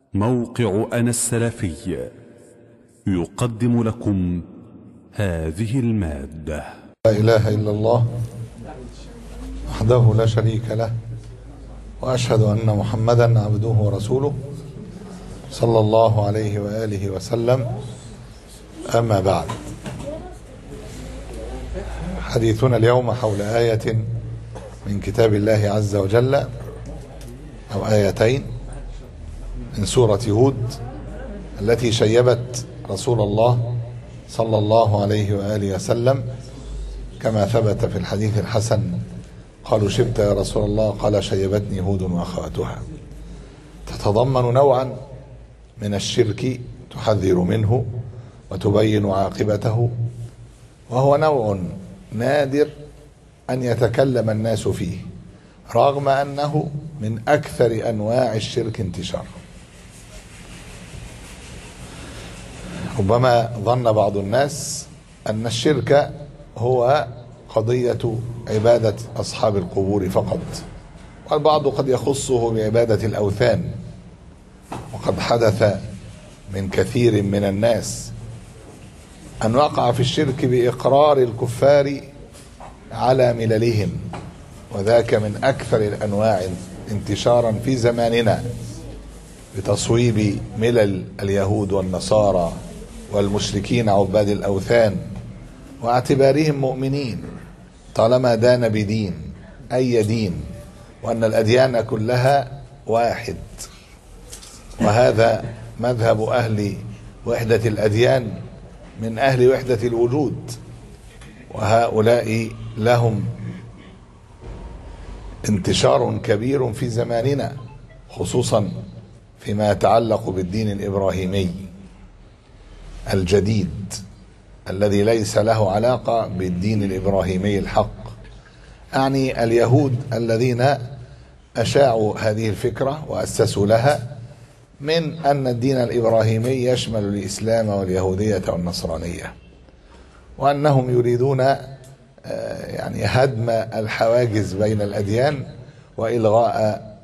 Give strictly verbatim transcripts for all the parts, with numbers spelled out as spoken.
موقع أنا السلفي يقدم لكم هذه المادة. لا إله إلا الله وحده لا شريك له، وأشهد أن محمدا عبده ورسوله صلى الله عليه وآله وسلم. أما بعد، حديثنا اليوم حول آية من كتاب الله عز وجل، أو آيتين من سورة هود التي شيبت رسول الله صلى الله عليه وآله وسلم، كما ثبت في الحديث الحسن: قالوا شبت يا رسول الله؟ قال شيبتني هود وأخواتها. تتضمن نوعا من الشرك تحذر منه وتبين عاقبته، وهو نوع نادر أن يتكلم الناس فيه، رغم أنه من أكثر أنواع الشرك انتشارا. ربما ظن بعض الناس أن الشرك هو قضية عبادة أصحاب القبور فقط، والبعض قد يخصه بعبادة الأوثان، وقد حدث من كثير من الناس أن وقع في الشرك بإقرار الكفار على مللهم، وذاك من أكثر الأنواع انتشارا في زماننا، بتصويب ملل اليهود والنصارى والمشركين عباد الأوثان، واعتبارهم مؤمنين طالما دان بدين أي دين، وأن الأديان كلها واحد. وهذا مذهب أهل وحدة الأديان من أهل وحدة الوجود، وهؤلاء لهم انتشار كبير في زماننا، خصوصا فيما يتعلق بالدين الإبراهيمي الجديد الذي ليس له علاقة بالدين الإبراهيمي الحق، أعني اليهود الذين أشاعوا هذه الفكرة وأسسوا لها من أن الدين الإبراهيمي يشمل الإسلام واليهودية والنصرانية، وأنهم يريدون يعني هدم الحواجز بين الأديان وإلغاء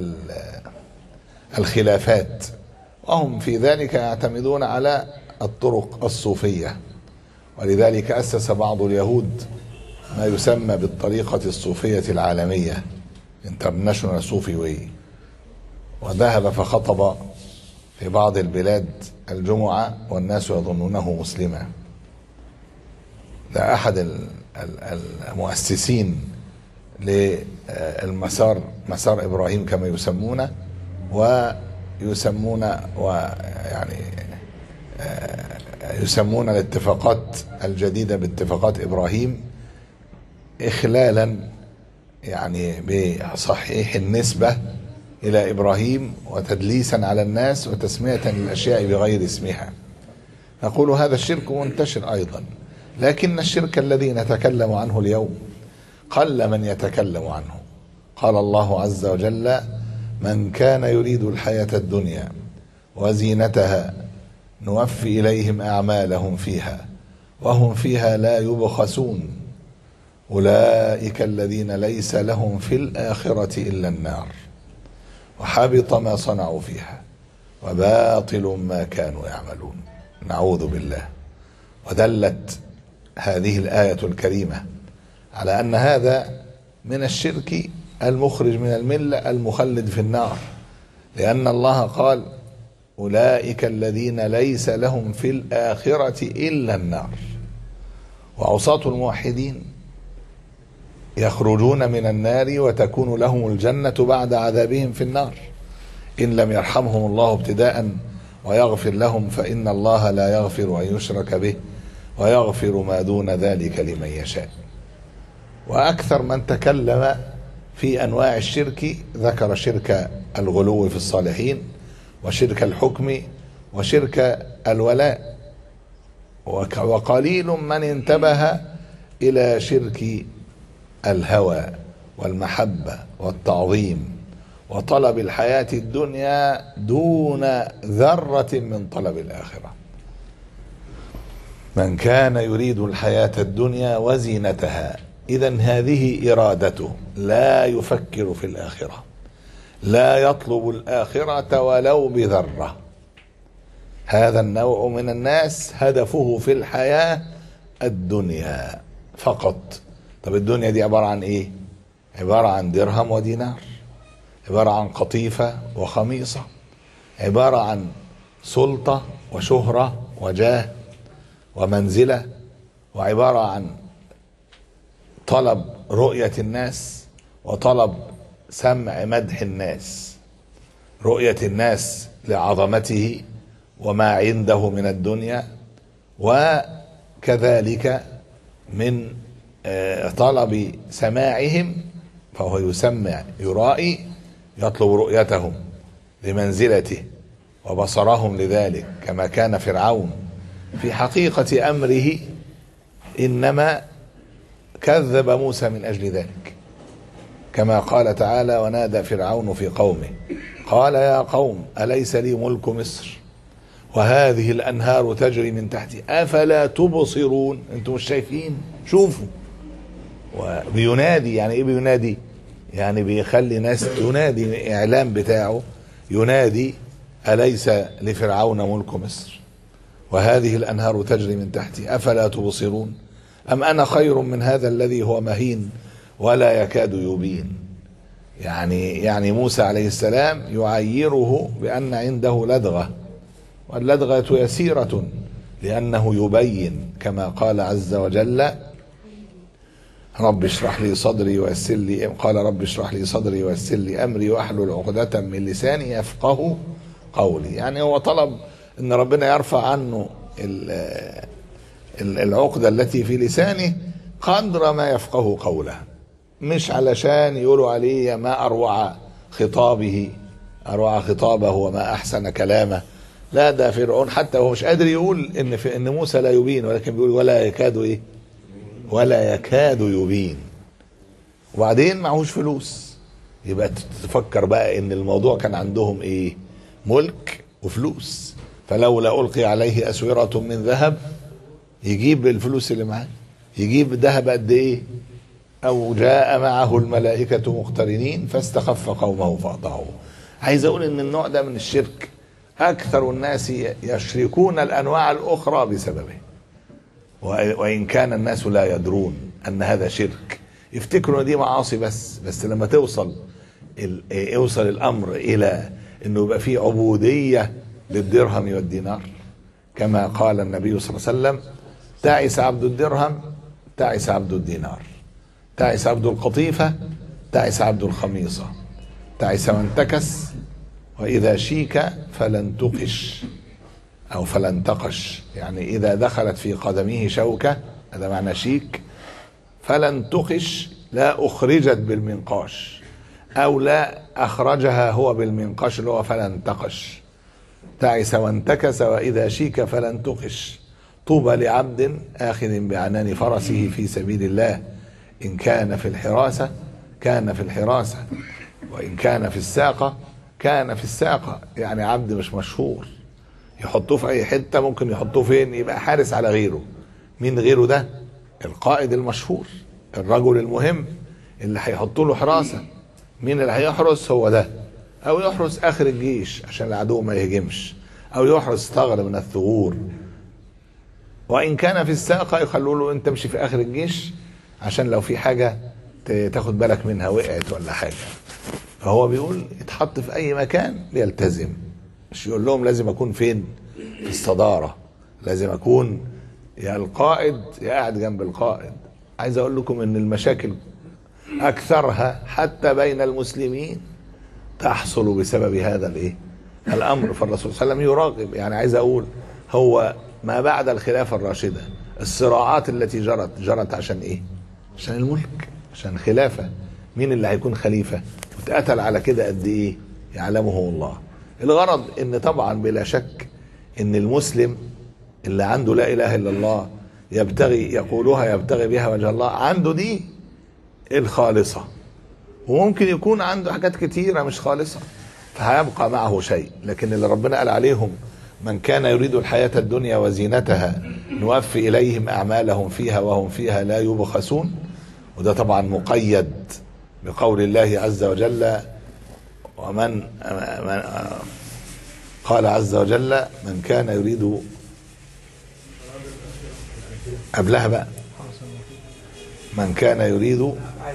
الخلافات، وهم في ذلك يعتمدون على الطرق الصوفية. ولذلك أسس بعض اليهود ما يسمى بالطريقة الصوفية العالمية، International Sufi Way، وذهب فخطب في بعض البلاد الجمعة والناس يظنونه مسلما. ده أحد المؤسسين للمسار، مسار إبراهيم كما يسمونه، ويسمون ويعني يسمون الاتفاقات الجديدة باتفاقات إبراهيم، إخلالا يعني بصحيح النسبة إلى إبراهيم وتدليسا على الناس وتسمية للأشياء بغير اسمها. نقول هذا الشرك منتشر أيضا، لكن الشرك الذي نتكلم عنه اليوم قل من يتكلم عنه. قال الله عز وجل: من كان يريد الحياة الدنيا وزينتها نوفي إليهم أعمالهم فيها وهم فيها لا يبخسون أولئك الذين ليس لهم في الآخرة إلا النار وحبط ما صنعوا فيها وباطل ما كانوا يعملون. نعوذ بالله. ودلت هذه الآية الكريمة على أن هذا من الشرك المخرج من الملة المخلد في النار، لأن الله قال: أولئك الذين ليس لهم في الآخرة إلا النار. وعصاة الموحدين يخرجون من النار وتكون لهم الجنة بعد عذابهم في النار، إن لم يرحمهم الله ابتداء ويغفر لهم، فإن الله لا يغفر أن يشرك به ويغفر ما دون ذلك لمن يشاء. وأكثر من تكلم في أنواع الشرك ذكر شرك الغلو في الصالحين، وشرك الحكم، وشرك الولاء، وقليل من انتبه إلى شرك الهوى والمحبة والتعظيم وطلب الحياة الدنيا دون ذرة من طلب الآخرة. من كان يريد الحياة الدنيا وزينتها، إذن هذه إرادته، لا يفكر في الآخرة. لا يطلب الآخرة ولو بذرة. هذا النوع من الناس هدفه في الحياة الدنيا فقط. طب الدنيا دي عبارة عن ايه؟ عبارة عن درهم ودينار، عبارة عن قطيفة وخميصة، عبارة عن سلطة وشهرة وجاه ومنزلة، وعبارة عن طلب رؤية الناس وطلب سمع مدح الناس، رؤية الناس لعظمته وما عنده من الدنيا، وكذلك من طلب سماعهم، فهو يسمع يرائي، يطلب رؤيتهم لمنزلته وبصرهم لذلك، كما كان فرعون في حقيقة أمره إنما كذب موسى من أجل ذلك، كما قال تعالى: ونادى فرعون في قومه قال يا قوم أليس لي ملك مصر وهذه الأنهار تجري من تحتي أفلا تبصرون؟ أنتم مش شايفين؟ شوفوا. وبينادي، يعني إيه بينادي؟ يعني بيخلي ناس تنادي، إعلام بتاعه ينادي: أليس لفرعون ملك مصر وهذه الأنهار تجري من تحتي أفلا تبصرون أم أنا خير من هذا الذي هو مهين ولا يكاد يبين. يعني يعني موسى عليه السلام يعيره بأن عنده لدغة، واللدغة يسيرة لأنه يبين، كما قال عز وجل: رب اشرح لي صدري ويسر لي، قال رب اشرح لي صدري ويسر لي أمري واحلل عقدة من لساني يفقه قولي. يعني هو طلب ان ربنا يرفع عنه العقدة التي في لسانه قدر ما يفقه قوله، مش علشان يقولوا عليه ما أروع خطابه، أروع خطابه وما أحسن كلامه. لا، ده فرعون حتى هو مش قادر يقول ان في ان موسى لا يبين، ولكن بيقول ولا يكاد ايه ولا يكاد يبين. وبعدين معهوش فلوس، يبقى تفكر بقى ان الموضوع كان عندهم ايه؟ ملك وفلوس. فلولا ألقي عليه أسورة من ذهب، يجيب الفلوس اللي معاه، يجيب ذهب قد ايه؟ او جاء معه الملائكة مقترنين فاستخف قومه فأطاعوه. عايز اقول ان النوع ده من الشرك اكثر الناس يشركون الانواع الاخرى بسببه، وان كان الناس لا يدرون ان هذا شرك، يفتكروا دي معاصي بس. بس لما توصل يوصل الامر الى انه يبقى فيه عبودية للدرهم والدينار، كما قال النبي صلى الله عليه وسلم: تعس عبد الدرهم تعس عبد الدينار، تعس عبد القطيفة تعس عبد الخميصة، تعس من تكس وإذا شيك فلن تقش أو فلن تقش. يعني إذا دخلت في قدمه شوكة، هذا معنى شيك. فلن تقش، لا أخرجت بالمنقاش، أو لا أخرجها هو بالمنقاش اللي هو فلن تقش. تعس وانتكس وإذا شيك فلن تقش. طوبى لعبد آخذ بعنان فرسه في سبيل الله، إن كان في الحراسة كان في الحراسة، وإن كان في الساقة كان في الساقة. يعني عبد مش مشهور، يحطوه في أي حتة، ممكن يحطوه فين؟ يبقى حارس على غيره. مين غيره ده؟ القائد المشهور، الرجل المهم اللي هيحطوا له حراسة. مين اللي هيحرس؟ هو ده. أو يحرس آخر الجيش عشان العدو ما يهجمش، أو يحرس ثغر من الثغور. وإن كان في الساقة يخلوا له أنت امشي في آخر الجيش عشان لو في حاجة تاخد بالك منها، وقعت ولا حاجة. فهو بيقول يتحط في أي مكان ليلتزم، مش يقول لهم لازم أكون فين؟ في الصدارة، لازم أكون يا القائد يا قاعد جنب القائد. عايز أقول لكم إن المشاكل أكثرها حتى بين المسلمين تحصل بسبب هذا الإيه؟ الأمر. فالرسول صلى الله عليه وسلم يراقب. يعني عايز أقول هو ما بعد الخلافة الراشدة الصراعات التي جرت جرت عشان إيه؟ عشان الملك، عشان خلافة. مين اللي هيكون خليفة؟ وتقتل على كده قد إيه؟ يعلمه الله. الغرض إن طبعا بلا شك إن المسلم اللي عنده لا إله إلا الله يبتغي يقولها يبتغي بها وجه الله، عنده دي الخالصة، وممكن يكون عنده حاجات كتيرة مش خالصة فهيبقى معه شيء. لكن اللي ربنا قال عليهم: من كان يريد الحياة الدنيا وزينتها نوفي إليهم أعمالهم فيها وهم فيها لا يبخسون. وده طبعا مقيد بقول الله عز وجل: ومن قال عز وجل من كان يريد قبلها بقى من كان يريد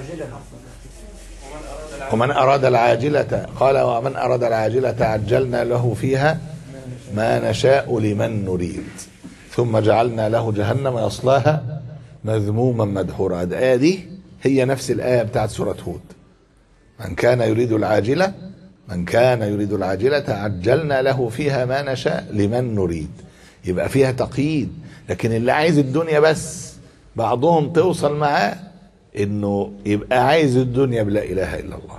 ومن أراد العاجلة قال ومن أراد العاجلة عجلنا له فيها ما نشاء لمن نريد ثم جعلنا له جهنم يصلاها مذموما مدحورا. الآية دي هي نفس الآية بتاعت سورة هود. من كان يريد العاجلة من كان يريد العاجلة عجلنا له فيها ما نشاء لمن نريد. يبقى فيها تقييد. لكن اللي عايز الدنيا بس بعضهم توصل معاه انه يبقى عايز الدنيا بلا اله الا الله.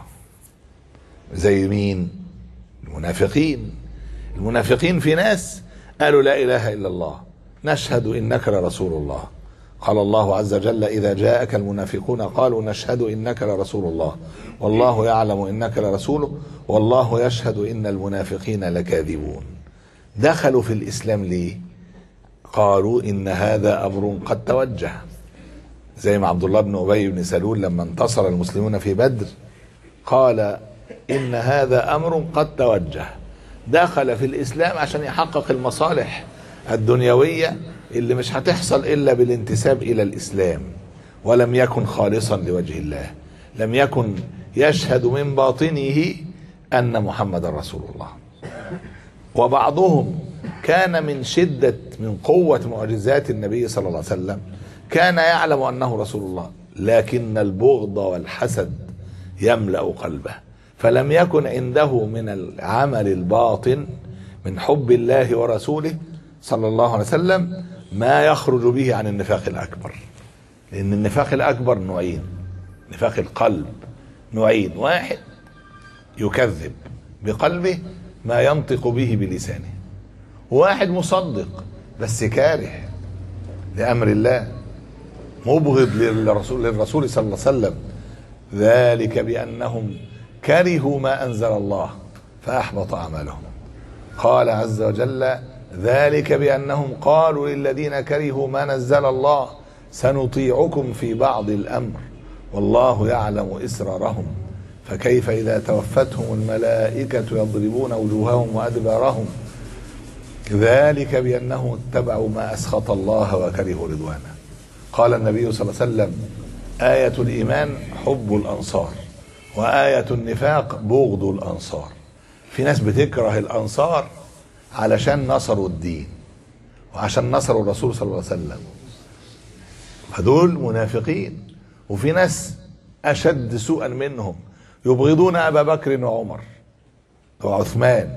زي مين؟ المنافقين. المنافقين في ناس قالوا لا اله الا الله نشهد انك لرسول الله. قال الله عز وجل اذا جاءك المنافقون قالوا نشهد انك لرسول الله والله يعلم انك لرسوله والله يشهد ان المنافقين لكاذبون. دخلوا في الاسلام ليه؟ قالوا ان هذا امر قد توجه. زي ما عبد الله بن ابي بن سلول لما انتصر المسلمون في بدر قال ان هذا امر قد توجه. دخل في الاسلام عشان يحقق المصالح الدنيويه اللي مش هتحصل الا بالانتساب الى الاسلام، ولم يكن خالصا لوجه الله، لم يكن يشهد من باطنه ان محمد رسول الله. وبعضهم كان من شدة من قوة معجزات النبي صلى الله عليه وسلم كان يعلم أنه رسول الله، لكن البغض والحسد يملأ قلبه، فلم يكن عنده من العمل الباطن من حب الله ورسوله صلى الله عليه وسلم ما يخرج به عن النفاق الأكبر. لأن النفاق الأكبر نوعين، نفاق القلب نوعين، واحد يكذب بقلبه ما ينطق به بلسانه، واحد مصدق بس كاره لأمر الله مبغض للرسول للرسول صلى الله عليه وسلم. ذلك بأنهم كرهوا ما أنزل الله فأحبط أعمالهم. قال عز وجل ذلك بأنهم قالوا للذين كرهوا ما نزل الله سنطيعكم في بعض الأمر والله يعلم إسرارهم فكيف إذا توفتهم الملائكة يضربون وجوههم وأدبارهم ذلك بأنهم اتبعوا ما أسخط الله وكرهوا رضوانه. قال النبي صلى الله عليه وسلم آية الإيمان حب الأنصار وآية النفاق بغض الأنصار. في ناس بتكره الأنصار علشان نصروا الدين وعشان نصروا الرسول صلى الله عليه وسلم، فدول منافقين. وفي ناس أشد سوءا منهم يبغضون أبا بكر وعمر وعثمان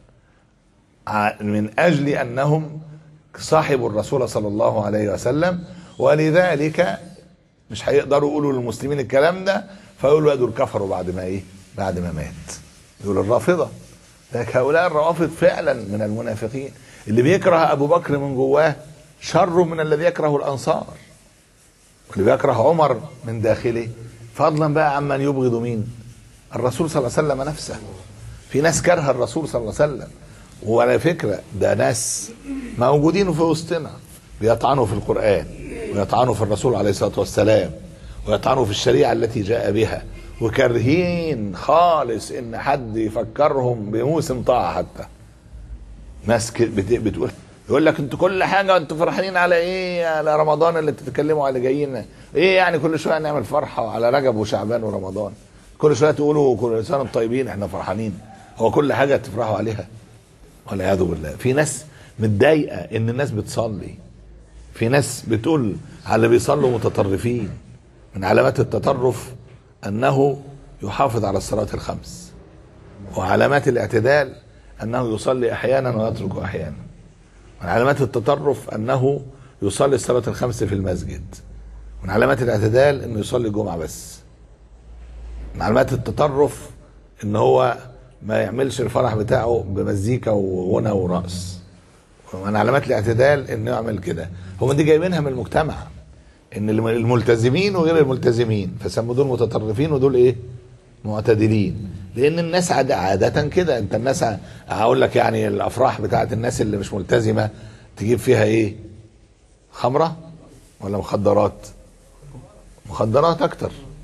من أجل أنهم صاحبوا الرسول صلى الله عليه وسلم، ولذلك مش هيقدروا يقولوا للمسلمين الكلام ده فيقولوا دول كفروا بعد ما ايه بعد ما مات. دول الرافضة. لكن هؤلاء الروافض فعلا من المنافقين. اللي بيكره أبو بكر من جواه شر من الذي يكره الأنصار، واللي بيكره عمر من داخله فضلا بقى عمن يبغض مين؟ الرسول صلى الله عليه وسلم نفسه. في ناس كره الرسول صلى الله عليه وسلم، وعلى فكرة ده ناس موجودين في وسطنا بيطعنوا في القرآن ويطعنوا في الرسول عليه الصلاة والسلام ويطعنوا في الشريعة التي جاء بها، وكارهين خالص ان حد يفكرهم بموسم طاعة. حتى ناس بتقول يقول لك انتوا كل حاجة انتوا فرحانين على ايه؟ على رمضان اللي بتتكلموا على جايين ايه يعني؟ كل شوية نعمل فرحة على رجب وشعبان ورمضان، كل شوية تقولوا كل سنة طيبين احنا فرحانين. هو كل حاجة تفرحوا عليها؟ والعياذ بالله. في ناس متضايقة ان الناس بتصلي، في ناس بتقول على اللي بيصلوا متطرفين. من علامات التطرف انه يحافظ على الصلاة الخمس، وعلامات الاعتدال انه يصلي احيانا ويترك احيانا. من علامات التطرف انه يصلي الصلاة الخمس في المسجد. من علامات الاعتدال انه يصلي الجمعة بس. من علامات التطرف ان هو ما يعملش الفرح بتاعه بمزيكا وغنى ورقص. ومن علامات الاعتدال انه يعمل كده. هم دي جايبينها من المجتمع، ان الملتزمين وغير الملتزمين فسموا دول متطرفين ودول ايه؟ معتدلين. لان الناس عادة, عادة كده. انت الناس هقول لك يعني الافراح بتاعت الناس اللي مش ملتزمة تجيب فيها ايه؟ خمرة ولا مخدرات؟ مخدرات اكتر.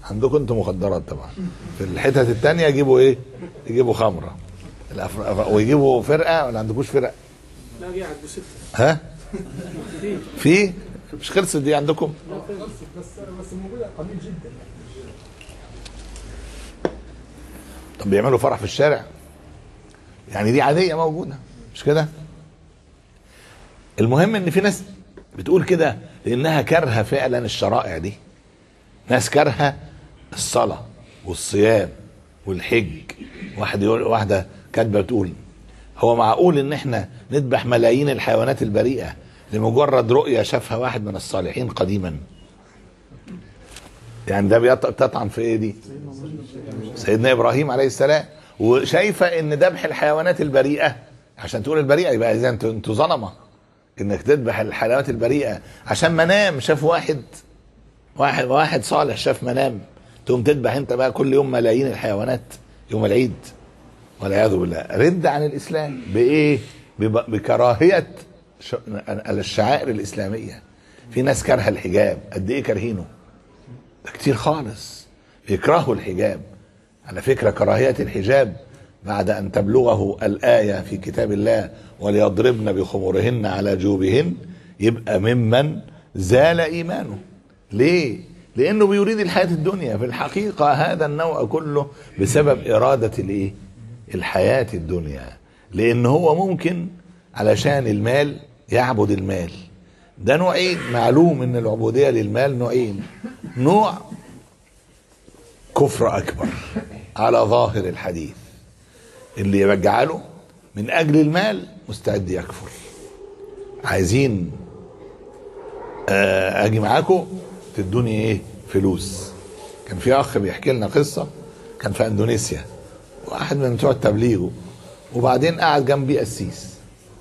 عندكم انتم مخدرات طبعا. في الحتت التانية يجيبوا ايه؟ يجيبوا خمره ويجيبوا فرقه. ولا عندكوش فرق؟ لا دي عند ستة. ها؟ في؟ مش خلصت دي عندكم؟ لا خلصت بس بس موجوده قليل جدا. طب بيعملوا فرح في الشارع؟ يعني دي عاديه موجوده مش كده؟ المهم ان في ناس بتقول كده لانها كارهه فعلا الشرائع دي. ناس كارهه الصلاه والصيام والحج. واحد يقول، واحده كاتبه بتقول هو معقول ان احنا نذبح ملايين الحيوانات البريئه لمجرد رؤيه شافها واحد من الصالحين قديما؟ يعني ده بتطعن في ايه دي؟ سيدنا ابراهيم عليه السلام. وشايفه ان ذبح الحيوانات البريئه عشان تقول البريئه يبقى اذا انتوا انتوا ظلمه انك تذبح الحيوانات البريئه عشان منام شاف واحد واحد واحد صالح شاف منام تقوم تذبح انت بقى كل يوم ملايين الحيوانات يوم العيد والعياذ بالله. رد عن الاسلام بايه؟ بكراهيه الشعائر الاسلاميه. في ناس كارهه الحجاب. قد ايه كارهينه؟ ده كتير خالص يكرهوا الحجاب. على فكره كراهيه الحجاب بعد ان تبلغه الايه في كتاب الله وليضربن بخمورهن على جيوبهن يبقى ممن زال ايمانه. ليه؟ لانه بيريد الحياه الدنيا. في الحقيقه هذا النوع كله بسبب اراده الايه؟ الحياه الدنيا. لان هو ممكن علشان المال يعبد المال. ده نوعين. معلوم ان العبوديه للمال نوعين. نوع كفر اكبر على ظاهر الحديث اللي يرجعله من اجل المال مستعد يكفر. عايزين اجي معاكم تدوني ايه؟ فلوس. كان في اخ بيحكي لنا قصه كان في اندونيسيا واحد من بتوع التبليغ وبعدين قعد جنبي قسيس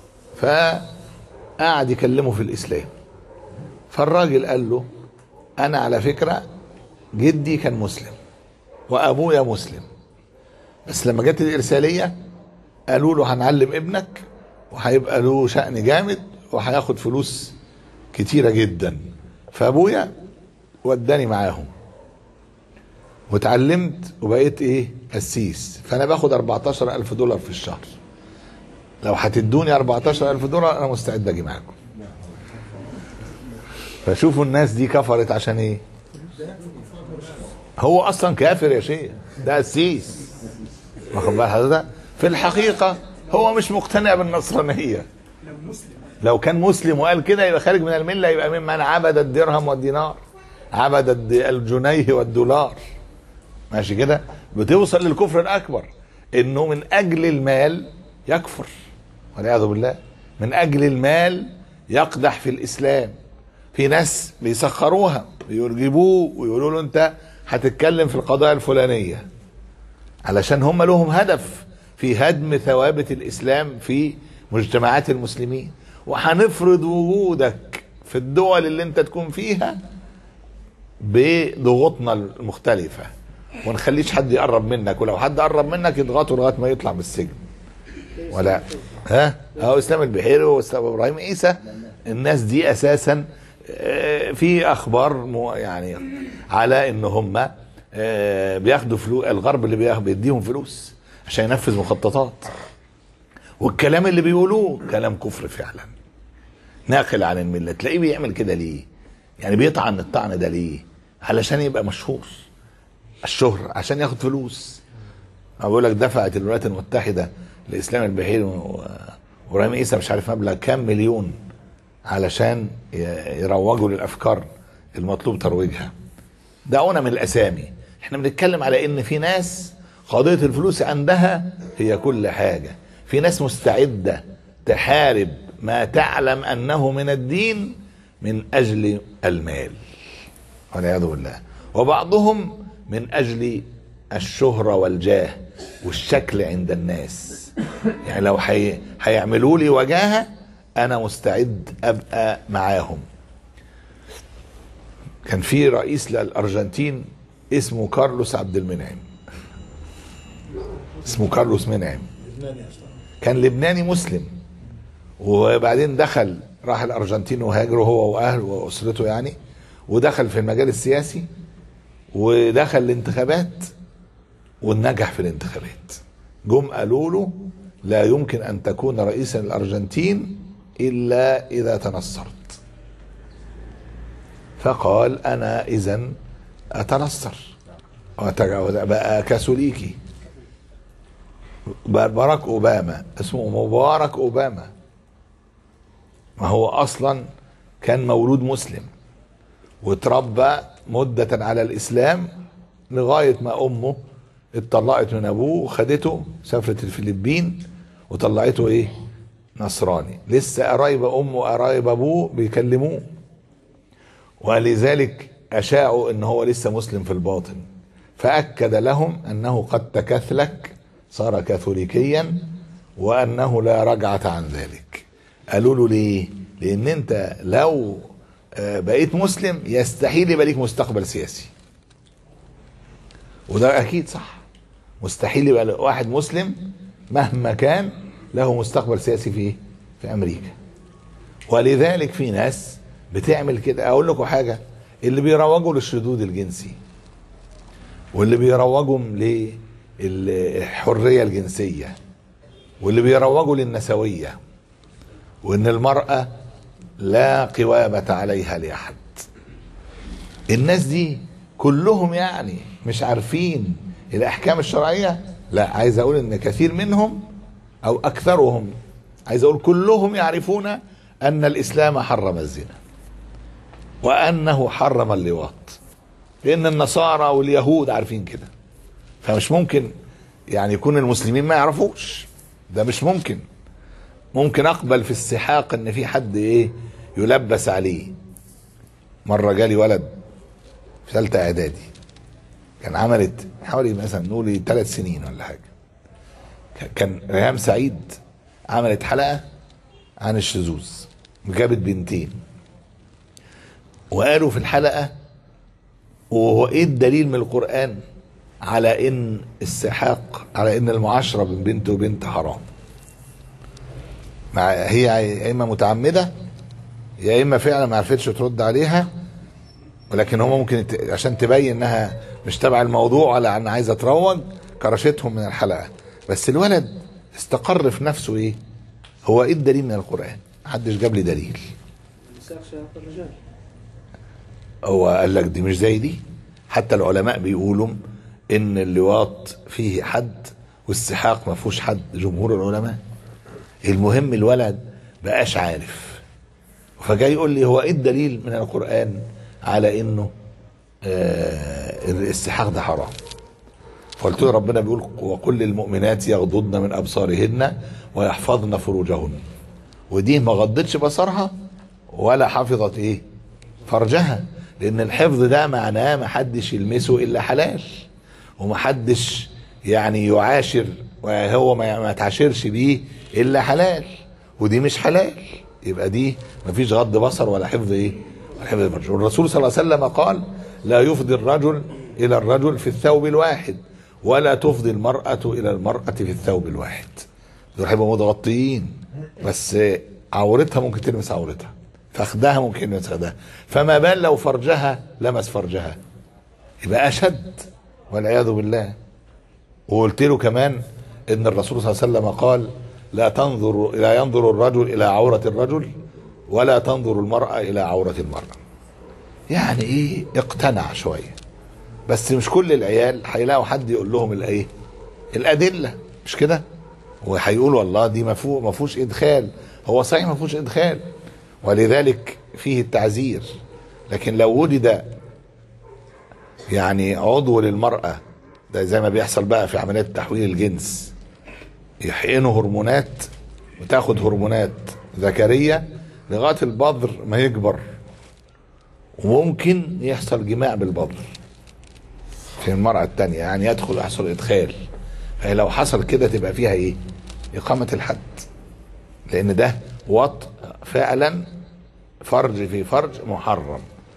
فقعد يكلمه في الاسلام. فالراجل قال له انا على فكره جدي كان مسلم وابويا مسلم بس لما جت الارساليه قالوا له هنعلم ابنك وهيبقى له شأن جامد وهياخد فلوس كتيره جدا. فابويا وداني معاهم واتعلمت وبقيت ايه؟ قسيس. فانا باخد أربعتاشر ألف دولار في الشهر. لو هتدوني أربعتاشر ألف دولار انا مستعد اجي معاكم. فشوفوا الناس دي كفرت عشان ايه؟ هو اصلا كافر يا شيخ. ده قسيس. واخد بال حضرتك؟ في الحقيقه هو مش مقتنع بالنصرانيه. لو كان مسلم وقال كده يبقى خارج من المله. يبقى ممن عبد الدرهم والدينار عبد الجنيه والدولار. ماشي كده؟ بتوصل للكفر الاكبر انه من اجل المال يكفر والعياذ بالله. من اجل المال يقدح في الاسلام. في ناس بيسخروها بيجيبوه ويقولوا له انت هتتكلم في القضايا الفلانيه علشان هم لهم هدف في هدم ثوابت الاسلام في مجتمعات المسلمين. وهنفرض وجودك في الدول اللي انت تكون فيها بضغوطنا المختلفه ونخليش حد يقرب منك. ولو حد قرب منك يضغطه لغايه ما يطلع من السجن. ولا ها اهو اسلام البحيري وابراهيم عيسى. الناس دي اساسا في اخبار يعني على ان هم بياخدوا فلوس. الغرب اللي بيديهم فلوس عشان ينفذ مخططات. والكلام اللي بيقولوه كلام كفر فعلا ناقل عن المله. تلاقيه بيعمل كده ليه؟ يعني بيطعن الطعن ده ليه؟ علشان يبقى مشهور. الشهرة عشان ياخد فلوس. اقول لك دفعت الولايات المتحده لاسلام البحيري وابراهيم عيسى مش عارف مبلغ كام مليون علشان يروجوا للافكار المطلوب ترويجها. دعونا من الاسامي. احنا بنتكلم على ان في ناس قضيه الفلوس عندها هي كل حاجه. في ناس مستعده تحارب ما تعلم انه من الدين من اجل المال والعياذ بالله. وبعضهم من اجل الشهرة والجاه والشكل عند الناس. يعني لو حي... هيعملوا لي وجاهة انا مستعد ابقى معاهم. كان في رئيس للارجنتين اسمه كارلوس عبد المنعم. اسمه كارلوس منعم. كان لبناني مسلم وبعدين دخل راح الارجنتين وهاجره هو واهله واسرته يعني. ودخل في المجال السياسي ودخل الانتخابات ونجح في الانتخابات. جم قالوا له لا يمكن ان تكون رئيسا للارجنتين الا اذا تنصرت، فقال انا اذا اتنصر بقى كاثوليكي. باراك اوباما اسمه مبارك اوباما، ما هو اصلا كان مولود مسلم وتربى مدة على الاسلام لغاية ما امه اتطلقت من ابوه وخدته سافرت الفلبين وطلعته ايه نصراني. لسه قرايب امه وقرايب ابوه بيكلموه، ولذلك اشاعوا ان هو لسه مسلم في الباطن، فاكد لهم انه قد تكاثلك صار كاثوليكيا وانه لا رجعة عن ذلك. قالوا له ليه؟ لان انت لو بقيت مسلم يستحيل يبقى ليك مستقبل سياسي، وده اكيد صح. مستحيل يبقى واحد مسلم مهما كان له مستقبل سياسي في في امريكا. ولذلك في ناس بتعمل كده. اقول لكم حاجه، اللي بيروجوا للشذوذ الجنسي واللي بيروجوا للحريه الجنسيه واللي بيروجوا للنسويه وان المراه لا قوامة عليها لاحد، الناس دي كلهم يعني مش عارفين الاحكام الشرعيه؟ لا، عايز اقول ان كثير منهم او اكثرهم، عايز اقول كلهم يعرفون ان الاسلام حرم الزنا وانه حرم اللواط، لان النصارى واليهود عارفين كده. فمش ممكن يعني يكون المسلمين ما يعرفوش، ده مش ممكن. ممكن اقبل في السحاق ان في حد ايه يلبس عليه. مره جالي ولد في ثالثه اعدادي، كان عملت حوالي مثلا نقول ثلاث سنين ولا حاجه، كان ريهام سعيد عملت حلقه عن الشذوذ وجابت بنتين، وقالوا في الحلقه وهو ايه الدليل من القرآن على ان السحاق، على ان المعاشره بين بنت وبنت حرام. مع هي يا اما متعمده يا اما فعلا ما عرفتش ترد عليها، ولكن هم ممكن عشان تبين انها مش تبع الموضوع ولا ان عايزه تروج كرشتهم من الحلقه. بس الولد استقر في نفسه ايه هو ايه الدليل من القرآن؟ محدش جاب لي دليل. هو قال لك دي مش زي دي. حتى العلماء بيقولوا ان اللواط فيه حد والسحاق ما فيهوش حد، جمهور العلماء. المهم الولد بقاش عارف، فجاي يقول لي هو ايه الدليل من القرآن على انه آه السحاق ده حرام؟ فقلت له ربنا بيقول وقل للمؤمنات يغضضن من ابصارهن ويحفظن فروجهن، ودي ما غضتش بصرها ولا حفظت ايه فرجها، لان الحفظ ده معناه ما حدش يلمسه الا حلال، وما حدش يعني يعاشر وهو ما يتعاشرش بيه الا حلال، ودي مش حلال. يبقى دي ما فيش غض بصر ولا حفظ ايه ولا حفظ فرج. والرسول صلى الله عليه وسلم قال لا يفضي الرجل الى الرجل في الثوب الواحد ولا تفضي المرأة الى المرأة في الثوب الواحد. دول هيبقوا متغطيين بس عورتها ممكن تلمس عورتها، فخدها ممكن يلمس خدها، فما بال لو فرجها لمس فرجها، يبقى اشد والعياذ بالله. وقلت له كمان ان الرسول صلى الله عليه وسلم قال لا تنظر لا ينظر الرجل الى عورة الرجل ولا تنظر المرأة الى عورة المرأة. يعني ايه اقتنع شوية، بس مش كل العيال هيلاقوا حد يقول لهم الايه الادلة، مش كده؟ وهيقولوا والله دي ما فيهوش ادخال. هو صحيح ما فيهوش ادخال ولذلك فيه التعزير، لكن لو وجد يعني عضو للمرأة، ده زي ما بيحصل بقى في عمليات تحويل الجنس، يحقنوا هرمونات وتاخد هرمونات ذكرية لغاية البذر ما يكبر، وممكن يحصل جماع بالبذر في المرأة التانية، يعني يدخل يحصل ادخال. فلو حصل كده تبقى فيها ايه اقامة الحد، لان ده وطء فعلا، فرج في فرج محرم.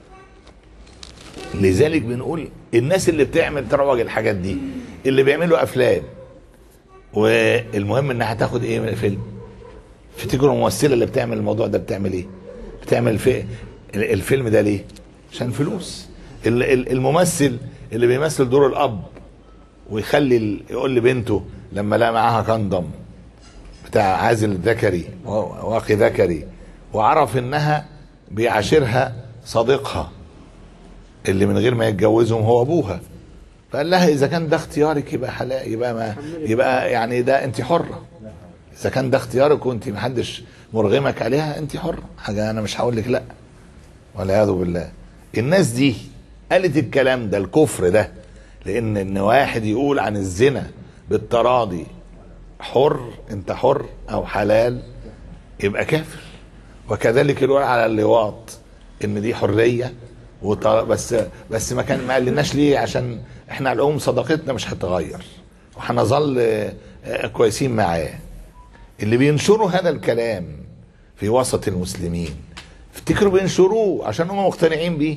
لذلك بنقول الناس اللي بتعمل تروج الحاجات دي اللي بيعملوا افلام، والمهم انها هتاخد ايه من الفيلم. افتكروا الممثله اللي بتعمل الموضوع ده بتعمل ايه؟ بتعمل في الفيلم ده ليه؟ عشان فلوس. الممثل اللي بيمثل دور الاب ويخلي يقول لبنته لما لقى معاها كندم بتاع عازل ذكري واقي ذكري وعرف انها بيعاشرها صديقها اللي من غير ما يتجوزهم هو ابوها، فقال لها اذا كان ده اختيارك يبقى حلال، يبقى ما يبقى يعني ده انت حره، اذا كان ده اختيارك وانت محدش مرغمك عليها انت حره، حاجه انا مش هقول لك لا، والعياذ بالله. الناس دي قالت الكلام ده الكفر ده لان ان واحد يقول عن الزنا بالتراضي حر انت حر او حلال يبقى كافر، وكذلك يقول على اللواط ان دي حريه بس بس ما كان ما قالناش ليه عشان احنا الام صداقتنا مش هتغير وهنظل كويسين معاه. اللي بينشروا هذا الكلام في وسط المسلمين افتكروا بينشروه عشان هم مقتنعين بيه،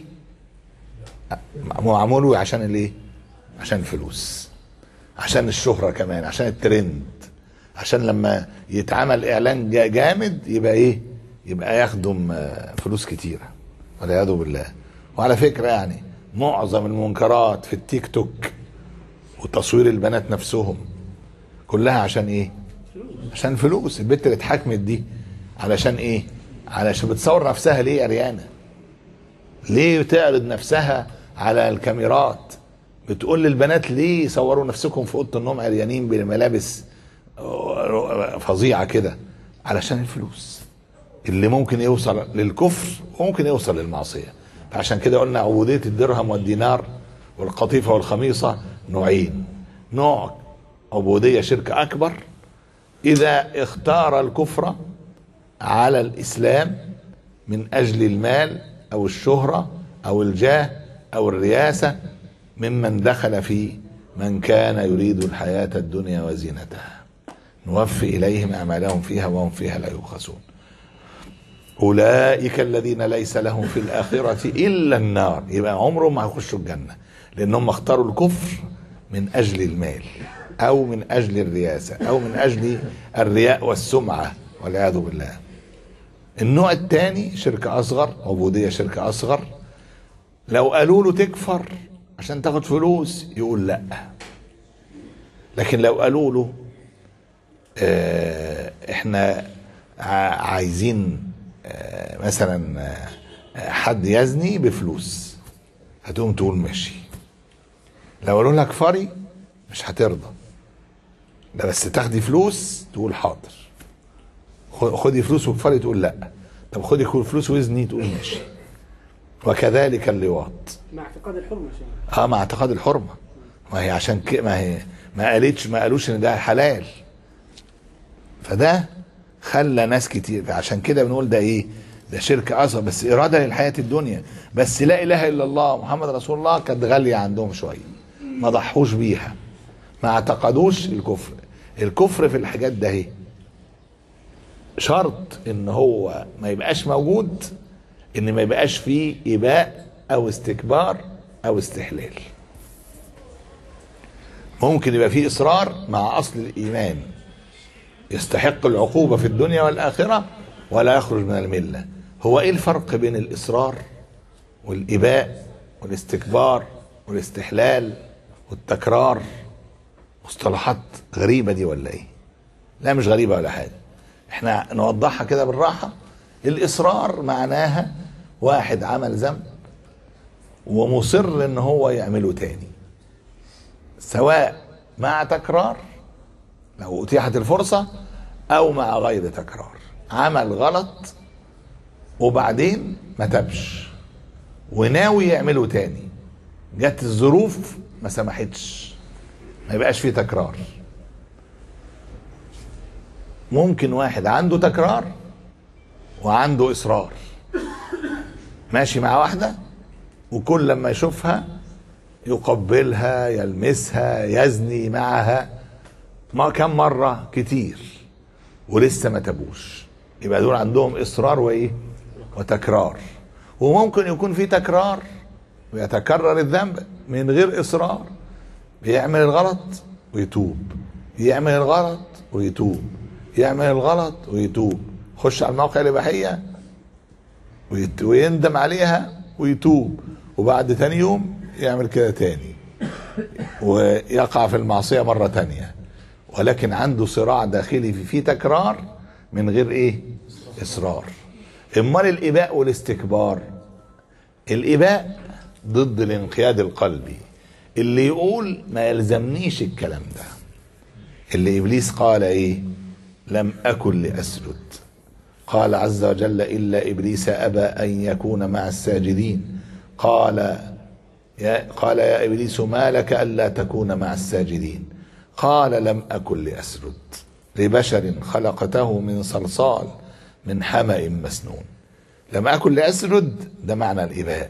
معمولوا عشان الايه؟ عشان الفلوس، عشان الشهرة كمان، عشان الترند، عشان لما يتعمل اعلان جامد يبقى ايه؟ يبقى يخدم فلوس كتيرة والعياذ بالله. وعلى فكرة يعني معظم المنكرات في التيك توك وتصوير البنات نفسهم كلها عشان ايه؟ عشان فلوس. البنت اللي اتحكمت دي علشان ايه؟ علشان بتصور نفسها ليه عريانة؟ ليه تعرض نفسها على الكاميرات؟ بتقول للبنات ليه صوروا نفسكم في اوضه النوم عريانين بملابس فظيعه كده؟ علشان الفلوس اللي ممكن يوصل للكفر وممكن يوصل للمعصيه. فعشان كده قلنا عبوديه الدرهم والدينار والقطيفه والخميصه نوعين: نوع عبوديه شرك اكبر اذا اختار الكفر على الاسلام من اجل المال او الشهره او الجاه او الرياسه، ممن دخل في من كان يريد الحياة الدنيا وزينتها نوفي إليهم أعمالهم فيها وهم فيها لا يبخسون. أولئك الذين ليس لهم في الآخرة إلا النار، يبقى عمرهم ما هيخشوا الجنة لأنهم اختاروا الكفر من أجل المال أو من أجل الرياسة أو من أجل الرياء والسمعة والعياذ بالله. النوع الثاني شرك أصغر، عبودية شرك أصغر، لو قالوا له تكفر عشان تاخد فلوس يقول لا، لكن لو قالوا له اه احنا عايزين اه مثلا اه حد يزني بفلوس هتقوم تقول ماشي. لو قالوا لك فري مش هترضى، ده بس تاخدي فلوس تقول حاضر، خدي فلوس وكفري تقول لا، طب خدي فلوس وزني تقول ماشي. وكذلك اللواط مع اعتقاد الحرمه شيء. اه مع اعتقاد الحرمه، ما هي عشان كده ما هي ما قالتش ما قالوش ان ده حلال، فده خلى ناس كتير. عشان كده بنقول ده ايه؟ ده شرك اصغر بس اراده للحياه الدنيا، بس لا اله الا الله محمد رسول الله كانت غاليه عندهم شويه، ما ضحوش بيها، ما اعتقدوش الكفر. الكفر في الحاجات ده اهي شرط ان هو ما يبقاش موجود، ان ما يبقاش فيه اباء او استكبار او استحلال. ممكن يبقى فيه اصرار مع اصل الايمان يستحق العقوبة في الدنيا والاخرة ولا يخرج من الملة. هو ايه الفرق بين الاصرار والاباء والاستكبار والاستحلال والتكرار؟ مصطلحات غريبة دي ولا ايه؟ لا مش غريبة ولا حاجة، احنا نوضحها كده بالراحة. الاصرار معناها واحد عمل ذنب ومصر ان هو يعمله تاني، سواء مع تكرار لو اتيحت الفرصة او مع غير تكرار. عمل غلط وبعدين ما تبش وناوي يعمله تاني، جت الظروف ما سمحتش، ما يبقاش فيه تكرار. ممكن واحد عنده تكرار وعنده اصرار، ماشي مع واحدة وكل لما يشوفها يقبلها يلمسها يزني معها، ما كم مرة كتير ولسه ما تبوش، يبقى دول عندهم اصرار وايه وتكرار. وممكن يكون في تكرار ويتكرر الذنب من غير اصرار، بيعمل الغلط ويتوب، يعمل الغلط ويتوب، يعمل الغلط ويتوب، خش على المواقع الاباحيه ويندم عليها ويتوب، وبعد تاني يوم يعمل كده تاني ويقع في المعصية مرة تانية، ولكن عنده صراع داخلي في فيه تكرار من غير ايه؟ اصرار. امال الاباء والاستكبار؟ الاباء ضد الانقياد القلبي، اللي يقول ما يلزمنيش الكلام ده، اللي ابليس قال ايه؟ لم اكن لاسجد، قال عز وجل الا ابليس ابى ان يكون مع الساجدين، قال يا قال يا ابليس ما لك الا تكون مع الساجدين، قال لم اكن لاسجد لبشر خلقته من صلصال من حمأ مسنون. لم اكن لاسجد ده معنى الاباء،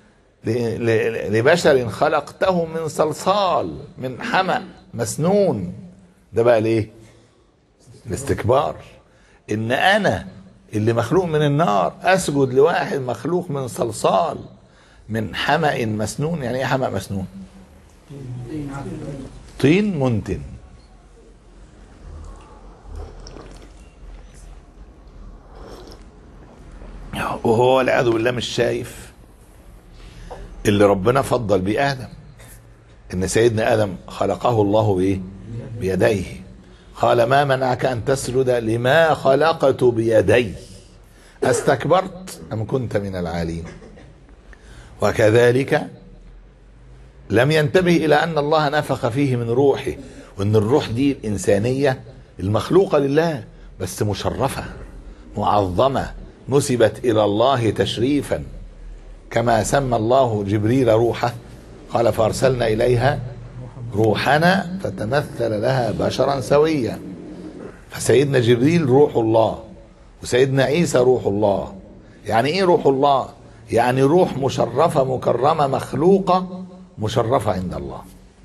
لبشر خلقته من صلصال من حمأ مسنون، ده بقى ليه؟ الاستكبار. ان انا اللي مخلوق من النار اسجد لواحد مخلوق من صلصال من حمأ مسنون. يعني ايه حمأ مسنون؟ طين منتن. وهو والعياذ بالله مش شايف اللي ربنا فضل بيه آدم، ان سيدنا آدم خلقه الله بايه؟ بيديه. قال ما منعك ان تسجد لما خلقت بيدي استكبرت ام كنت من العالين. وكذلك لم ينتبه الى ان الله نفخ فيه من روحه، وان الروح دي الانسانية المخلوقة لله بس مشرفة معظمة نسبت الى الله تشريفا، كما سمى الله جبريل روحه، قال فارسلنا اليها روحنا فتمثل لها بشرا سويا. فسيدنا جبريل روح الله، وسيدنا عيسى روح الله. يعني ايه روح الله؟ يعني روح مشرفة مكرمة مخلوقة مشرفة عند الله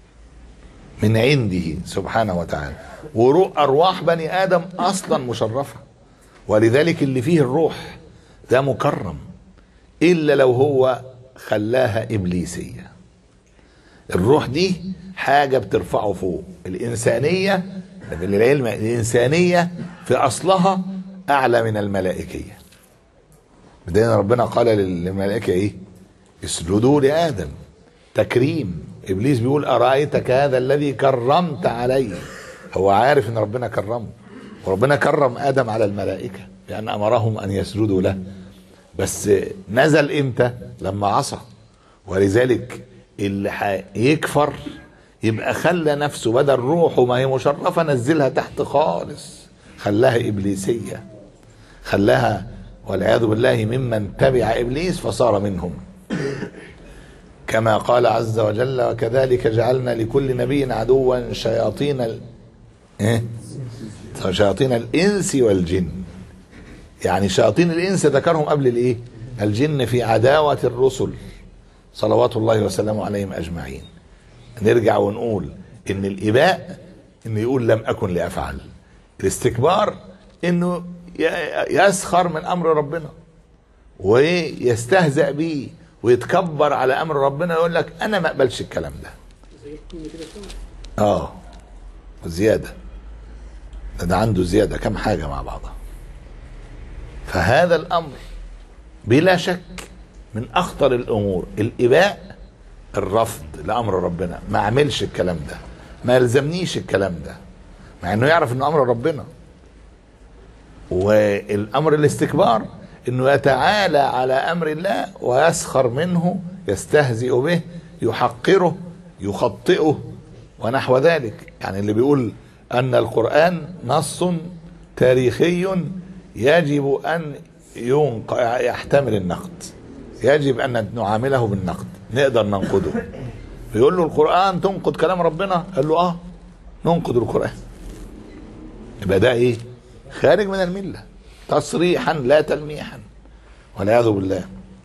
من عنده سبحانه وتعالى. وأرواح بني آدم أصلا مشرفة، ولذلك اللي فيه الروح ده مكرم، إلا لو هو خلاها إبليسية. الروح دي حاجة بترفعه فوق. الإنسانية بالعلم الإنسانية في أصلها أعلى من الملائكية. بدأنا ربنا قال للملائكة إيه؟ اسجدوا لآدم، تكريم. إبليس بيقول أرأيتك هذا الذي كرمت عليه. هو عارف إن ربنا كرمه، وربنا كرم آدم على الملائكة لأن أمرهم أن يسجدوا له، بس نزل إمتى؟ لما عصى. ولذلك اللي يكفر يبقى خلى نفسه بدل روحه ما هي مشرفة نزلها تحت خالص، خلاها إبليسية، خلاها والعياذ بالله ممن تبع إبليس فصار منهم. كما قال عز وجل وكذلك جعلنا لكل نبي عدوا شياطين ال... إيه؟ شياطين الإنس والجن. يعني شياطين الإنس ذكرهم قبل الإيه؟ الجن في عداوة الرسل صلوات الله وسلامه عليهم أجمعين. نرجع ونقول إن الإباء إنه يقول لم أكن لأفعل. الاستكبار إنه يسخر من أمر ربنا ويستهزأ به ويتكبر على أمر ربنا، يقول لك أنا ما أقبلش الكلام ده. آه زيادة ده, ده عنده زيادة كم حاجة مع بعضها. فهذا الأمر بلا شك من أخطر الأمور. الإباء الرفض لأمر ربنا، ما عملش الكلام ده، ما يلزمنيش الكلام ده، مع أنه يعرف أنه أمر ربنا. والأمر الاستكبار أنه يتعالى على أمر الله ويسخر منه، يستهزئ به، يحقره، يخطئه ونحو ذلك. يعني اللي بيقول أن القرآن نص تاريخي يجب أن يحتمل النقد، يجب أن نعامله بالنقد، نقدر ننقده. بيقول له القرآن تنقد كلام ربنا؟ قال له آه ننقد القرآن. يبقى ده إيه؟ خارج من الملة تصريحا لا تلميحا والعياذ بالله.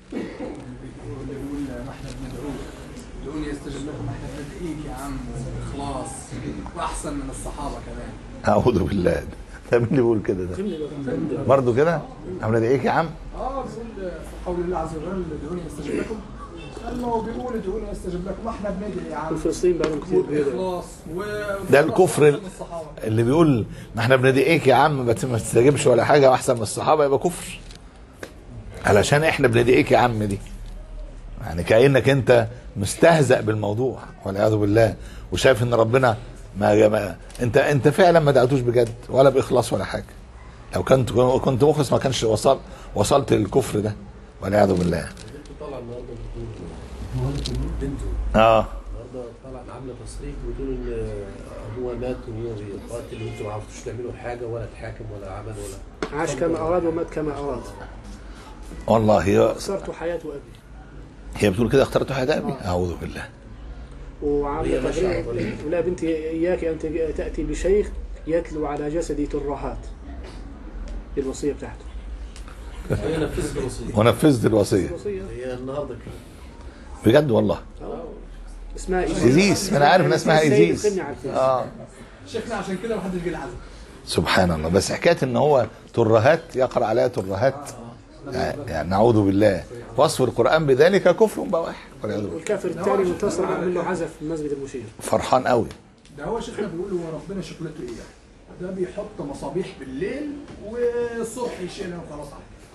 يقول يستجيب لكم احنا بندعيك يا عم واخلاص واحسن من الصحابه كمان. اعوذ بالله. ده مين اللي بيقول كده؟ ده برضه كده احنا بندعيك يا عم. اه بيقول في قول الله عز وجل ادعوني استجب لكم، قال له بيقول ادعوني استجب لكم احنا بندعي يا عم. الفلسطين بقى لهم كتير باخلاص ده الكفر اللي بيقول ما احنا بندعيك يا عم ما تستجبش ولا حاجه واحسن من الصحابه، يبقى كفر علشان احنا بندعيك يا عم دي. يعني كأنك انت مستهزأ بالموضوع والعياذ بالله، وشايف ان ربنا ما, ما انت انت فعلا ما دعتوش بجد ولا باخلاص ولا حاجه. لو كنت كنت مخلص ما كانش وصل وصلت للكفر ده والعياذ بالله. طالعه النهارده بنته اه النهارده طالعه عامله تصريح بتقول ان هو مات وهو بيقاتل وانتوا ما عرفتوش تعملوا حاجه ولا تحاكم ولا عمل ولا عاش كما اراد ومات كما اراد. والله هي اخترت حياه ابي. هي بتقول كده اخترت حياه ابي؟ اعوذ بالله. وعامله تغريب ولا بنتي اياك ان تاتي بشيخ يتلو على جسدي ترهات. الوصيه بتاعته. هي نفذت الوصيه. ونفذت الوصيه. هي النهارده كده. بجد والله. اسمها ايزيس. انا عارف ان اسمها ايزيس. اه شيخنا عشان كده محدش جه العزم. سبحان الله. بس حكايه ان هو ترهات يقرا عليها ترهات، يعني نعوذ بالله. وصف القران بذلك كفر بواح والعياذ بالله. والكافر الثاني منتصر عامل له عزف في مسجد المشير. فرحان قوي. ده هو شيخنا بيقول هو ربنا شغلته ايه؟ ده بيحط مصابيح بالليل والصبح يشيلها وخلاص.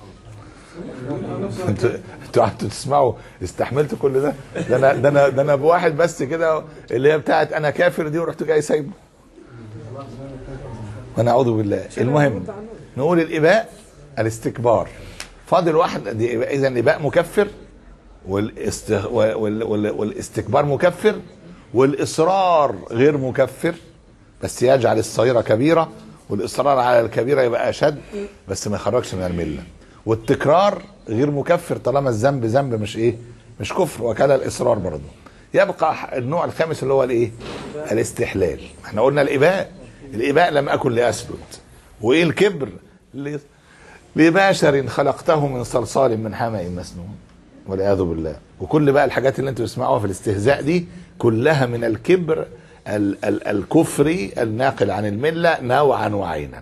انتوا انتوا قعدتوا تسمعوا استحملتوا كل ده؟ ده انا ده انا ده انا بواحد بس كده اللي هي بتاعت انا كافر دي ورحت جاي سايبه. ونعوذ بالله. المهم نقول الاباء الاستكبار. فاضل واحد اذا الاباء مكفر والاست... وال... وال... والاستكبار مكفر، والاصرار غير مكفر بس يجعل الصغيره كبيره، والاصرار على الكبيره يبقى اشد بس ما يخرجش من المله، والتكرار غير مكفر طالما الذنب ذنب مش ايه مش كفر، وكذا الاصرار برضه. يبقى النوع الخامس اللي هو الايه الاستحلال. احنا قلنا الاباء الاباء لم اكن لاسجد، وايه الكبر لبشر خلقته من صلصال من حمأ مسنون والعياذ بالله. وكل بقى الحاجات اللي انتوا بتسمعوها في الاستهزاء دي كلها من الكبر ال- ال- الكفري الناقل عن المله نوعا وعينا.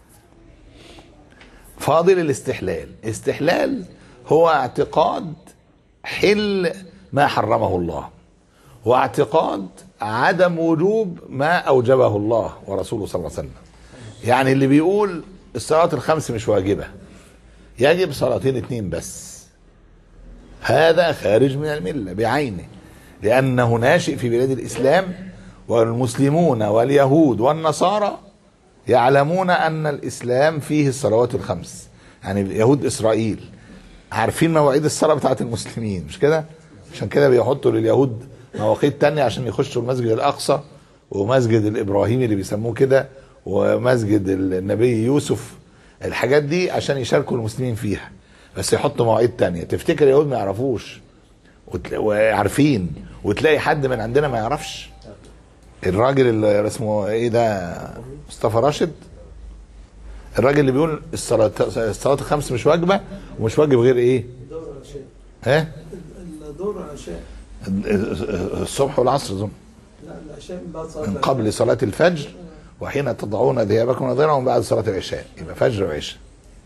فاضل الاستحلال. استحلال هو اعتقاد حل ما حرمه الله، واعتقاد عدم وجوب ما اوجبه الله ورسوله صلى الله عليه وسلم. يعني اللي بيقول الصلاة الخمس مش واجبة، يجب صلاتين اتنين بس، هذا خارج من الملة بعينه، لأنه ناشئ في بلاد الإسلام، والمسلمون واليهود والنصارى يعلمون أن الإسلام فيه الصلوات الخمس. يعني يهود إسرائيل عارفين مواعيد الصلاة بتاعت المسلمين مش كده؟ عشان كده بيحطوا لليهود مواقيت تانية عشان يخشوا المسجد الأقصى ومسجد الإبراهيمي اللي بيسموه كده ومسجد النبي يوسف، الحاجات دي عشان يشاركوا المسلمين فيها، بس يحطوا مواعيد تانية. تفتكر اليهود ما يعرفوش وعارفين، وتلاقي حد من عندنا ما يعرفش؟ الراجل اللي اسمه ايه ده مصطفى راشد، الراجل اللي بيقول الصلاة الصلاة الخمس مش واجبة ومش واجب غير ايه؟ ها؟ الظهر والعشاء. الصبح والعصر اظن. لا العشاء من بعد صلاة من قبل صلاة الفجر وحين تضعون ثيابكم نظيرا ومن بعد صلاة العشاء، يبقى فجر وعشاء.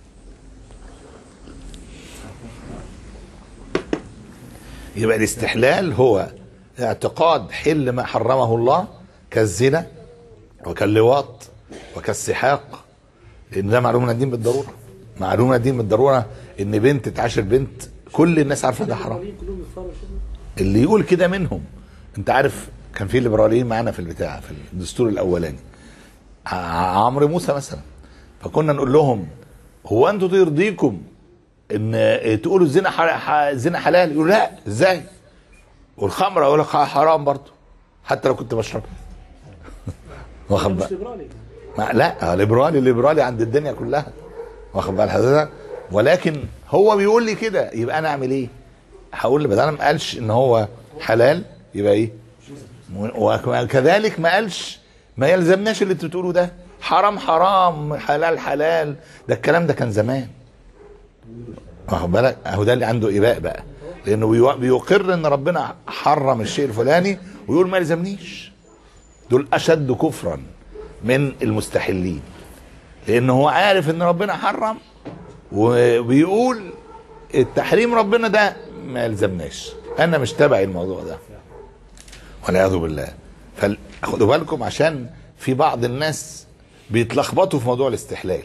يبقى الاستحلال هو اعتقاد حل ما حرمه الله كالزنا وكاللواط وكالسحاق، لان ده معلوم من الدين بالضروره. معلوم من الدين بالضروره ان بنت تعاشر بنت كل الناس عارفه ده حرام. اللي يقول كده منهم، انت عارف كان في ليبراليين معانا في البتاع في الدستور الاولاني، عمرو موسى مثلا، فكنا نقول لهم هو انتوا ترضيكم ان تقولوا الزنا الزنا حلال؟ يقولوا لا ازاي، والخمر اقول لك حرام برضه حتى لو كنت بشربها. واخد بالك؟ لا ليبرالي ليبرالي عند الدنيا كلها، واخد بال حضرتك؟ ولكن هو بيقول لي كده، يبقى انا اعمل ايه؟ هقول له بدل ما قالش ان هو حلال يبقى ايه؟ وكذلك ما قالش ما يلزمناش اللي انتوا بتقولوا ده، حرام حرام حلال حلال، ده الكلام ده كان زمان. واخد بالك؟ اهو ده اللي عنده اباء بقى، لانه بيقر ان ربنا حرم الشيء الفلاني ويقول ما يلزمنيش. دول اشد كفرا من المستحلين، لانه هو عارف ان ربنا حرم وبيقول التحريم ربنا ده ما يلزمناش، انا مش تبعي الموضوع ده والعياذ بالله. فخدوا بالكم عشان في بعض الناس بيتلخبطوا في موضوع الاستحلال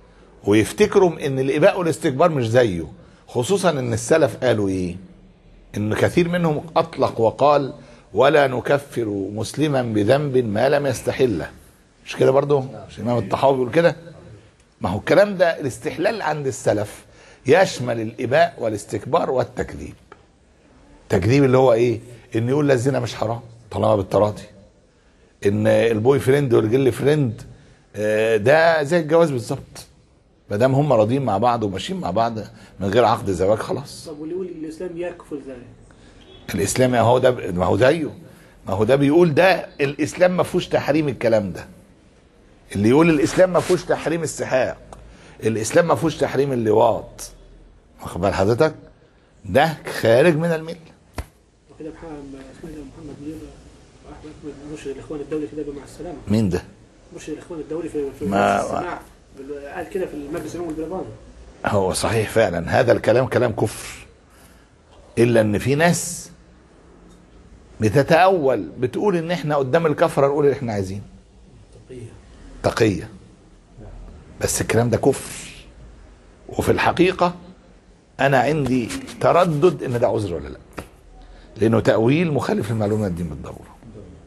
ويفتكروا ان الاباء والاستكبار مش زيه، خصوصا ان السلف قالوا ايه؟ ان كثير منهم اطلق وقال ولا نكفر مسلما بذنب ما لم يستحله. مش كده برضه؟ مش الامام الطحاوي بيقول كده؟ ما هو الكلام ده الاستحلال عند السلف يشمل الاباء والاستكبار والتكذيب. التكذيب اللي هو ايه؟ ان يقول لا الزنا مش حرام طالما بالتراضي، ان البوي فريند والجيرل فريند ده زي الجواز بالظبط، ما دام هم راضيين مع بعض وماشيين مع بعض من غير عقد زواج خلاص. طب واللي يقول الاسلام يكفر ذلك؟ الاسلام اهو ده، ما هو زيه، ما هو ده بيقول ده الاسلام ما فيهوش تحريم الكلام ده. اللي يقول الاسلام ما فيهوش تحريم السحاق، الاسلام ما فيهوش تحريم اللواط، واخد بال حضرتك؟ ده خارج من المله. وكده محمد محمد منير واحمد مرشد الاخوان الدولي كده مع السلامه. مين ده؟ مرشد الاخوان الدولي في في ما السماع قال كده في المجلس العمومي البريطاني. هو صحيح فعلا هذا الكلام كلام كفر، الا ان في ناس بتتأول بتقول ان احنا قدام الكفره نقول اللي احنا عايزينه. تقية. تقية. بس الكلام ده كفر، وفي الحقيقة انا عندي تردد ان ده عذر ولا لا، لانه تأويل مخالف لمعلومات الدين بالضرورة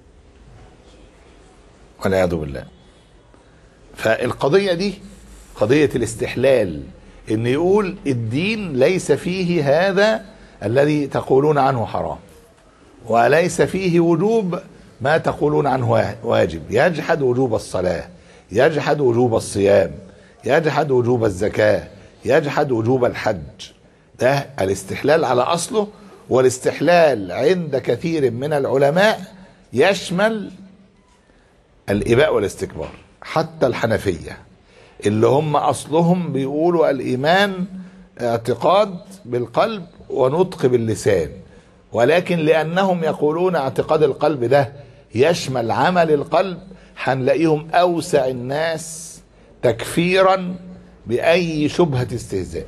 والعياذ بالله. فالقضية دي قضية الاستحلال، ان يقول الدين ليس فيه هذا الذي تقولون عنه حرام، وليس فيه وجوب ما تقولون عنه واجب، يجحد وجوب الصلاة، يجحد وجوب الصيام، يجحد وجوب الزكاة، يجحد وجوب الحج. ده الاستحلال على أصله. والاستحلال عند كثير من العلماء يشمل الإباء والاستكبار، حتى الحنفية اللي هم أصلهم بيقولوا الإيمان اعتقاد بالقلب ونطق باللسان، ولكن لأنهم يقولون اعتقاد القلب ده يشمل عمل القلب، هنلاقيهم أوسع الناس تكفيرا بأي شبهة استهزاء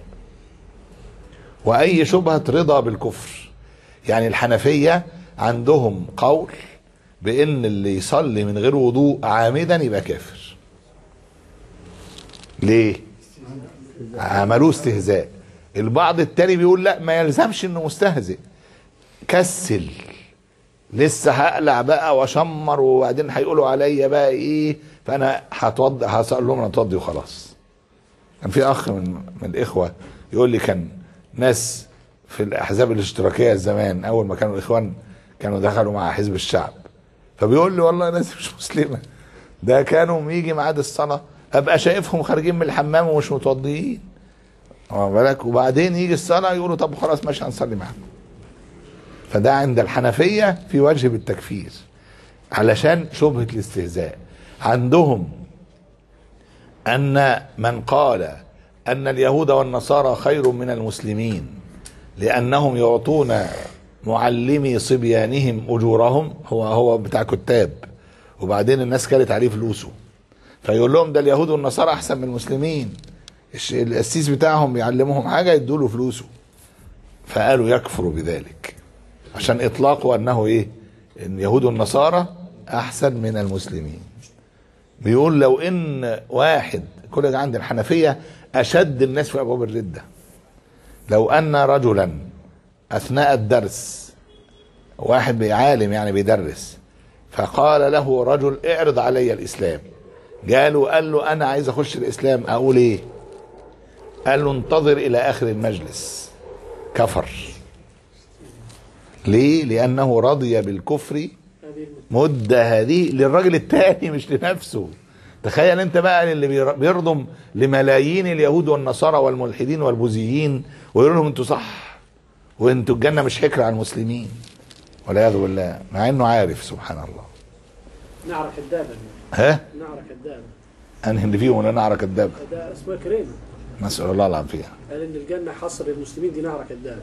وأي شبهة رضا بالكفر. يعني الحنفية عندهم قول بأن اللي يصلي من غير وضوء عامدا يبقى كافر. ليه؟ عملوه استهزاء. البعض التاني بيقول لا، ما يلزمش انه مستهزئ، كسل لسه هقلع بقى واشمر وبعدين هيقولوا عليا بقى ايه، فانا هتوضى هسأل لهم انا اتوضي وخلاص. كان في اخ من من الاخوه يقول لي كان ناس في الاحزاب الاشتراكيه زمان اول ما كانوا الاخوان كانوا دخلوا مع حزب الشعب، فبيقول لي والله ناس مش مسلمه ده كانوا يجي ميعاد الصلاه ابقى شايفهم خارجين من الحمام ومش متوضيين، واخد بالك، وبعدين يجي الصلاه يقولوا طب خلاص ماشي هنصلي معاهم. فده عند الحنفيه في وجه بالتكفير علشان شبهه الاستهزاء. عندهم ان من قال ان اليهود والنصارى خير من المسلمين لانهم يعطون معلمي صبيانهم اجورهم، هو هو بتاع كتاب وبعدين الناس كانت عليه فلوسه، فيقول لهم ده اليهود والنصارى احسن من المسلمين، القسيس بتاعهم يعلمهم حاجه يدوا له فلوسه، فقالوا يكفروا بذلك عشان اطلاقه انه ايه، ان يهود والنصارى احسن من المسلمين. بيقول لو ان واحد، كل ده عند الحنفيه اشد الناس في ابواب الرده، لو ان رجلا اثناء الدرس واحد بيعالم يعني بيدرس فقال له رجل اعرض علي الاسلام، قالوا قال له انا عايز اخش الاسلام، اقول ايه؟ قال له انتظر الى اخر المجلس، كفر. ليه؟ لانه رضي بالكفر مدة هذه للراجل التاني مش لنفسه. تخيل انت بقى اللي بيرضم لملايين اليهود والنصارى والملحدين والبوذيين ويقول لهم انتوا صح وانتوا الجنة مش حكر على المسلمين والعياذ بالله، مع انه عارف سبحان الله. نعرة كدابة. ها؟ نعرة كدابة. انهي اللي فيهم ولا نعرة كدابة؟ ده اسمها كريمة. نسأل الله العافية. قال ان الجنة حصر للمسلمين، دي نعرة كدابة.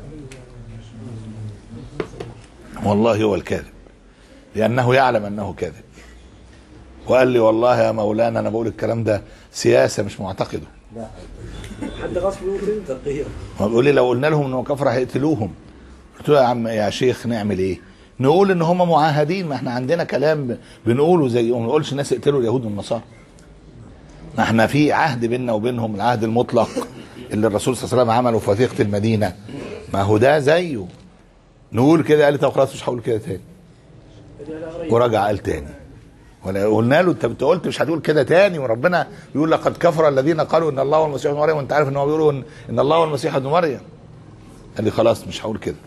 والله هو الكاذب لأنه يعلم أنه كاذب، وقال لي والله يا مولانا أنا بقول الكلام ده سياسة مش معتقده. حد غصب يقول تقية. بيقول لي لو قلنا لهم إنه كفر هيقتلوهم. قلت له يا عم يا شيخ نعمل إيه؟ نقول إن هم معاهدين، ما إحنا عندنا كلام بنقوله زيهم، ما نقولش الناس اقتلوا اليهود والنصارى. ما إحنا في عهد بيننا وبينهم، العهد المطلق اللي الرسول صلى الله عليه وسلم عمله في وثيقة المدينة، ما هو ده زيه. نقول كده، قال لي طب خلاص مش هقول كده تاني، ورجع قال تاني. ولا قلنا له انت قلت مش هتقول كده تاني، وربنا بيقول لقد كفر الذين قالوا ان الله والمسيح ابن مريم، وانت عارف ان هو بيقولوا ان, إن الله والمسيح ابن مريم. قال لي خلاص مش هقول كده.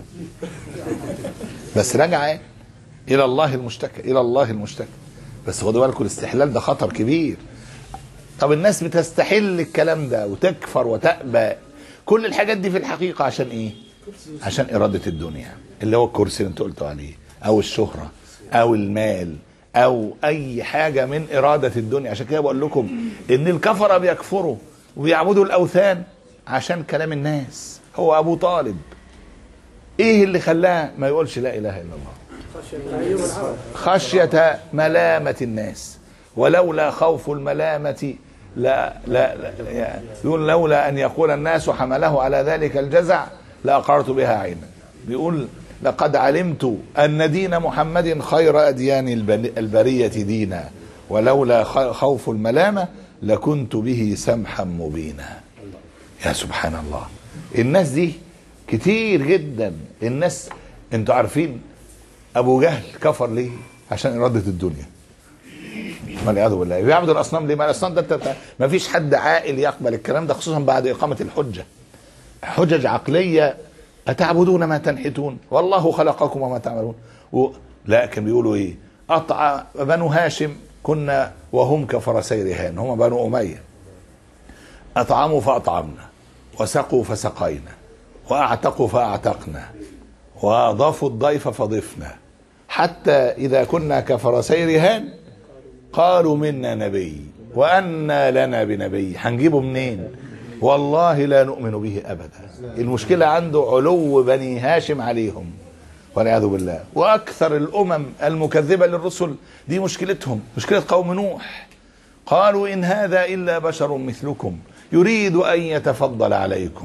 بس رجع ايه؟ الى الله المشتكى، الى الله المشتكى. بس خدوا بالكم الاستحلال ده خطر كبير. طب الناس بتستحل الكلام ده وتكفر وتأبى، كل الحاجات دي في الحقيقة عشان ايه؟ عشان إرادة الدنيا، اللي هو الكرسي اللي انت قلتوا عليه، او الشهرة او المال او اي حاجة من إرادة الدنيا. عشان كده بقول لكم ان الكفرة بيكفروا وبيعبدوا الاوثان عشان كلام الناس. هو ابو طالب ايه اللي خلاه ما يقولش لا اله الا الله؟ خشية ملامة الناس، ولولا خوف الملامة لا لا, لا يعني يقول لولا ان يقول الناس حمله على ذلك الجزع لأقررت بها عينا. بيقول لقد علمت ان دين محمد خير اديان البرية دينا، ولولا خوف الملامة لكنت به سمحا مبينا. يا سبحان الله، الناس دي كتير جدا. الناس انتوا عارفين ابو جهل كفر ليه؟ عشان إرادة الدنيا، والعياذ بالله. بيعبد الاصنام ليه؟ ما الاصنام ده ما فيش حد عاقل يقبل الكلام ده، خصوصا بعد اقامه الحجه. حجج عقليه، اتعبدون ما تنحتون والله خلقكم وما تعملون. و... لكن بيقولوا ايه؟ اطع بنو هاشم كنا وهم كفرسي رهان، هم بنو اميه. اطعموا فاطعمنا، وسقوا فسقينا، واعتقوا فاعتقنا، واضافوا الضيف فضفنا، حتى اذا كنا كفرسي رهان قالوا منا نبي وأنى لنا بنبي. هنجيبه منين؟ والله لا نؤمن به أبدا. المشكلة عنده علو بني هاشم عليهم والعياذ بالله. وأكثر الأمم المكذبة للرسل دي مشكلتهم، مشكلة قوم نوح. قالوا إن هذا إلا بشر مثلكم يريد أن يتفضل عليكم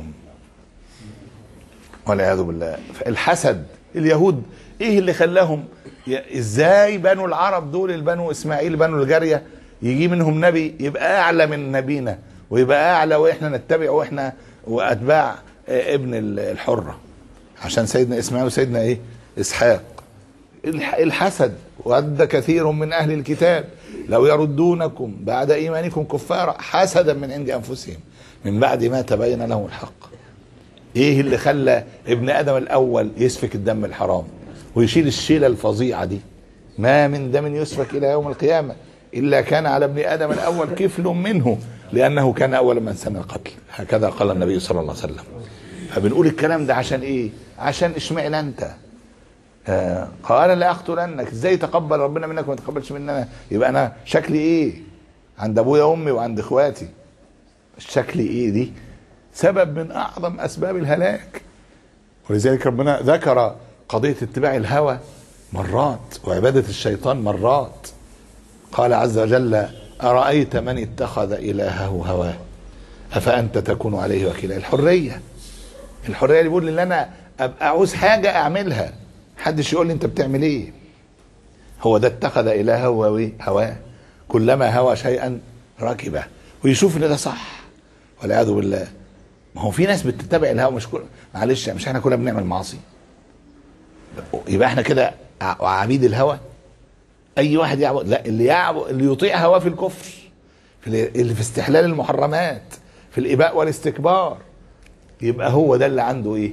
والعياذ بالله. الحسد. اليهود ايه اللي خلاهم ازاي بنو العرب دول البنو اسماعيل بنو الجارية يجي منهم نبي يبقى اعلى من نبينا ويبقى اعلى واحنا نتبع واحنا واتباع ابن الحرة عشان سيدنا اسماعيل وسيدنا ايه اسحاق. الحسد. ود كثير من اهل الكتاب لو يردونكم بعد ايمانكم كفارا حسدا من عند انفسهم من بعد ما تبين لهم الحق. ايه اللي خلى ابن ادم الاول يسفك الدم الحرام ويشيل الشيلة الفظيعة دي؟ ما من دم يسفك الى يوم القيامة الا كان على ابن ادم الاول كفل منه لانه كان اول من سن القتل. هكذا قال النبي صلى الله عليه وسلم. فبنقول الكلام ده عشان ايه؟ عشان اشمعنى انت؟ آه قال لا اقتلنك. ازاي تقبل ربنا منك وما تقبلش مننا؟ يبقى انا شكلي ايه عند ابويا وامي وعند اخواتي؟ شكلي ايه؟ دي سبب من اعظم اسباب الهلاك. ولذلك ربنا ذكر قضية اتباع الهوى مرات وعبادة الشيطان مرات. قال عز وجل أرأيت من اتخذ إلهه هواه أفأنت تكون عليه وكيلا. الحرية. الحرية اللي بيقول ان انا ابقى عاوز حاجة اعملها محدش يقول لي انت بتعمل ايه. هو ده اتخذ إلهه هواه كلما هوى شيئا ركبه ويشوف ان ده صح والعياذ بالله. ما هو في ناس بتتبع الهوى. مش كل معلش مش احنا كلنا بنعمل معاصي يبقى احنا كده عبيد الهوى؟ اي واحد يعبد؟ لا، اللي يعبد اللي يطيع هواه في الكفر، في اللي في استحلال المحرمات، في الاباء والاستكبار، يبقى هو ده اللي عنده ايه؟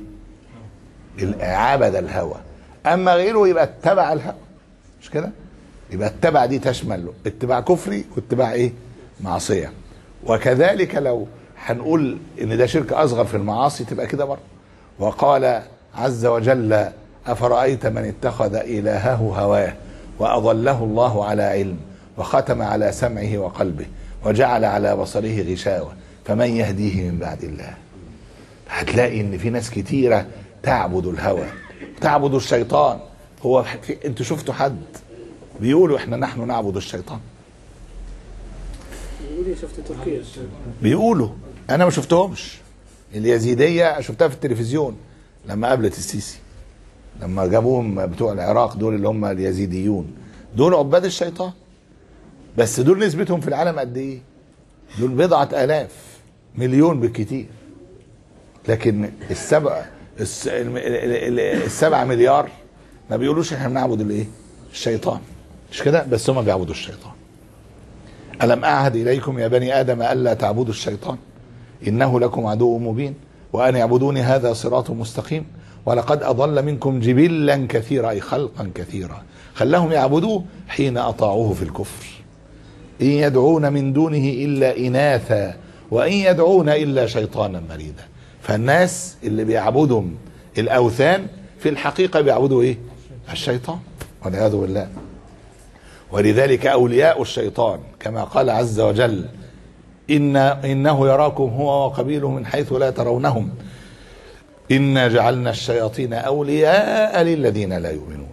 عبد الهوى. اما غيره يبقى اتبع الهوى. مش كده؟ يبقى اتبع دي تشمل اتباع كفري واتباع ايه؟ معصيه. وكذلك لو هنقول ان ده شرك اصغر في المعاصي تبقى كده برضه. وقال عز وجل أفرأيت من اتخذ إلهه هواه وأضله الله على علم وختم على سمعه وقلبه وجعل على بصره غشاوة فمن يهديه من بعد الله. هتلاقي ان في ناس كتيرة تعبد الهوى تعبد الشيطان. هو في انتوا شفتوا حد بيقولوا احنا نحن نعبد الشيطان؟ بيقولوا شفت تركيا بيقولوا، انا ما شفتهمش. اليزيدية شفتها في التلفزيون لما قابلت السيسي، لما جابوهم بتوع العراق دول اللي هم اليزيديون، دول عباد الشيطان. بس دول نسبتهم في العالم قد ايه؟ دول بضعة الاف، مليون بالكتير. لكن السبع السبعة مليار ما بيقولوش احنا بنعبد الايه؟ الشيطان، مش كده؟ بس هم بيعبدوا الشيطان. ألم أعهد إليكم يا بني آدم ألا تعبدوا الشيطان إنه لكم عدو مبين وأن يعبدوني هذا صراط مستقيم ولقد أضل منكم جبلا كثيرا أي خلقا كثيرا خلاهم يعبدوه حين أطاعوه في الكفر. إن يدعون من دونه إلا إناثا وإن يدعون إلا شيطانا مريدا. فالناس اللي بيعبدهم الأوثان في الحقيقة بيعبدوا إيه؟ الشيطان والعياذ بالله. ولذلك أولياء الشيطان كما قال عز وجل إن إنه يراكم هو وقبيله من حيث لا ترونهم إنا جعلنا الشياطين أولياء للذين لا يؤمنون.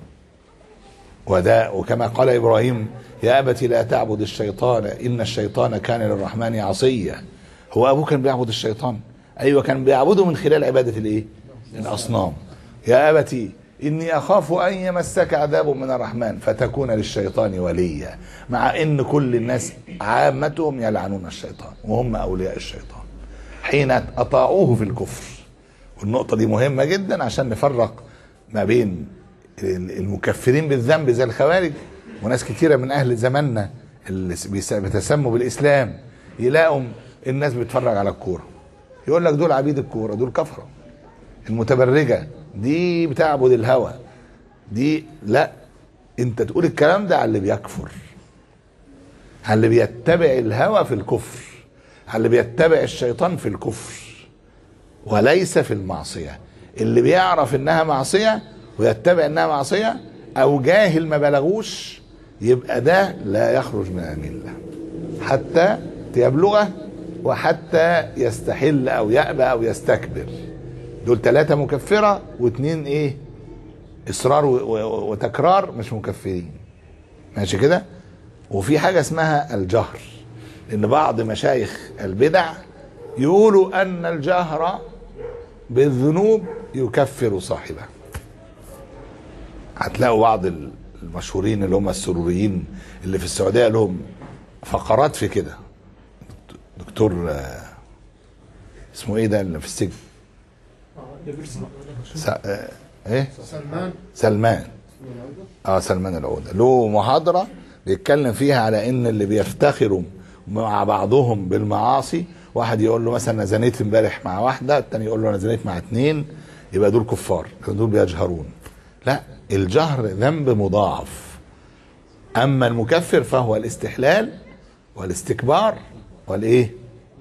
وده وكما قال إبراهيم يا أبت لا تعبد الشيطان إن الشيطان كان للرحمن عصيا. هو أبوه كان بيعبد الشيطان؟ أيوة كان بيعبده من خلال عبادة الإيه؟ الأصنام. يا أبت إني أخاف أن يمسك عذاب من الرحمن فتكون للشيطان وليا. مع إن كل الناس عامتهم يلعنون الشيطان وهم أولياء الشيطان حين أطاعوه في الكفر. والنقطة دي مهمة جدا عشان نفرق ما بين المكفرين بالذنب زي الخوارج وناس كتيرة من أهل زماننا اللي بيتسموا بالإسلام يلاقوا الناس بتتفرج على الكورة يقول لك دول عبيد الكورة، دول كفرة. المتبرجة دي بتعبد الهوى دي، لا، انت تقول الكلام ده على اللي بيكفر، على اللي بيتبع الهوى في الكفر، على اللي بيتبع الشيطان في الكفر وليس في المعصية. اللي بيعرف انها معصية ويتبع انها معصية او جاهل ما بلغوش يبقى ده لا يخرج من الملة حتى يبلغه وحتى يستحل او يأبى او يستكبر. دول ثلاثة مكفرة واثنين ايه؟ اصرار وتكرار مش مكفرين. ماشي كده؟ وفي حاجة اسمها الجهر، لان بعض مشايخ البدع يقولوا ان الجهر بالذنوب يكفر صاحبه. هتلاقوا بعض المشهورين اللي هم السروريين اللي في السعودية لهم فقرات في كده. دكتور اسمه ايه ده اللي في السجن؟ س... ايه؟ سلمان سلمان اه سلمان العودة له محاضرة بيتكلم فيها على ان اللي بيفتخروا مع بعضهم بالمعاصي، واحد يقول له مثلا انا زنيت امبارح مع واحده، الثاني يقول له انا زنيت مع اثنين، يبقى دول كفار، دول بيجهرون. لا، الجهر ذنب مضاعف. اما المكفر فهو الاستحلال والاستكبار والايه؟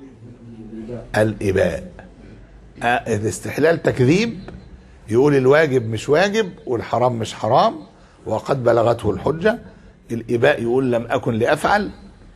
الاباء. الاستحلال تكذيب، يقول الواجب مش واجب والحرام مش حرام وقد بلغته الحجه. الاباء يقول لم اكن لافعل.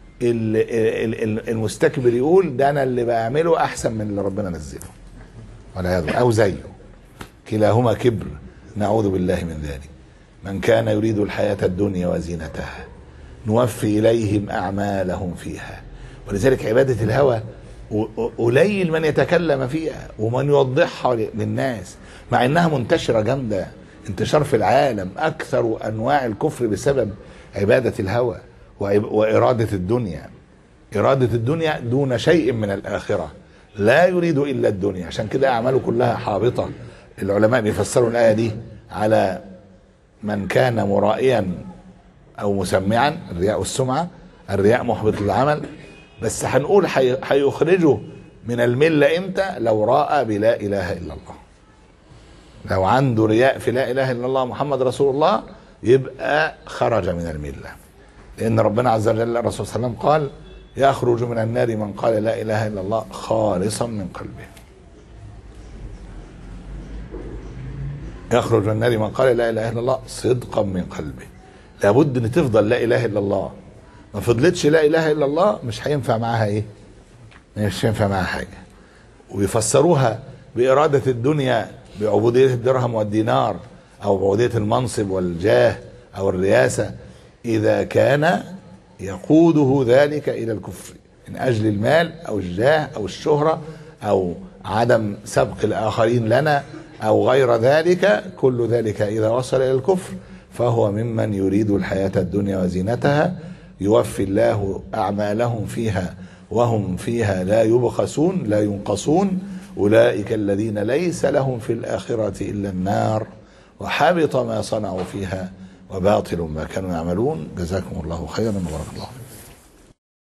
المستكبر يقول ده انا اللي بعمله احسن من اللي ربنا نزله والعياذ بالله او زيه. كلاهما كبر، نعوذ بالله من ذلك. من كان يريد الحياة الدنيا وزينتها نوفي اليهم اعمالهم فيها. ولذلك عبادة الهوى قليل من يتكلم فيها ومن يوضحها للناس، مع انها منتشرة جامدة انتشار في العالم. اكثر انواع الكفر بسبب عبادة الهوى وإرادة الدنيا. إرادة الدنيا دون شيء من الآخرة، لا يريد إلا الدنيا. عشان كده أعماله كلها حابطة. العلماء بيفسروا الآية دي على من كان مرائيا أو مسمعا، الرياء والسمعة. الرياء محبط العمل، بس هنقول هيخرجه من الملة إمتى؟ لو راى بلا إله إلا الله. لو عنده رياء في لا إله إلا الله محمد رسول الله يبقى خرج من الملة. لأن ربنا عز وجل الرسول صلى الله عليه وسلم قال يخرج من النار من قال لا إله إلا الله خالصا من قلبه. يخرج من النار من قال لا إله إلا الله صدقا من قلبه. لابد أن تفضل لا إله إلا الله. ما فضلتش لا إله إلا الله مش هينفع معاها إيه؟ مش هينفع معاها حاجة. ويفسروها بإرادة الدنيا بعبودية الدرهم والدينار أو بعبودية المنصب والجاه أو الرئاسة إذا كان يقوده ذلك إلى الكفر من أجل المال أو الجاه أو الشهرة أو عدم سبق الآخرين لنا أو غير ذلك. كل ذلك إذا وصل إلى الكفر فهو ممن يريد الحياة الدنيا وزينتها يوفي الله أعمالهم فيها وهم فيها لا يبخسون لا ينقصون أولئك الذين ليس لهم في الآخرة إلا النار وحبط ما صنعوا فيها وباطل ما كانوا يعملون. جزاكم الله خيرا وبارك الله فيكم.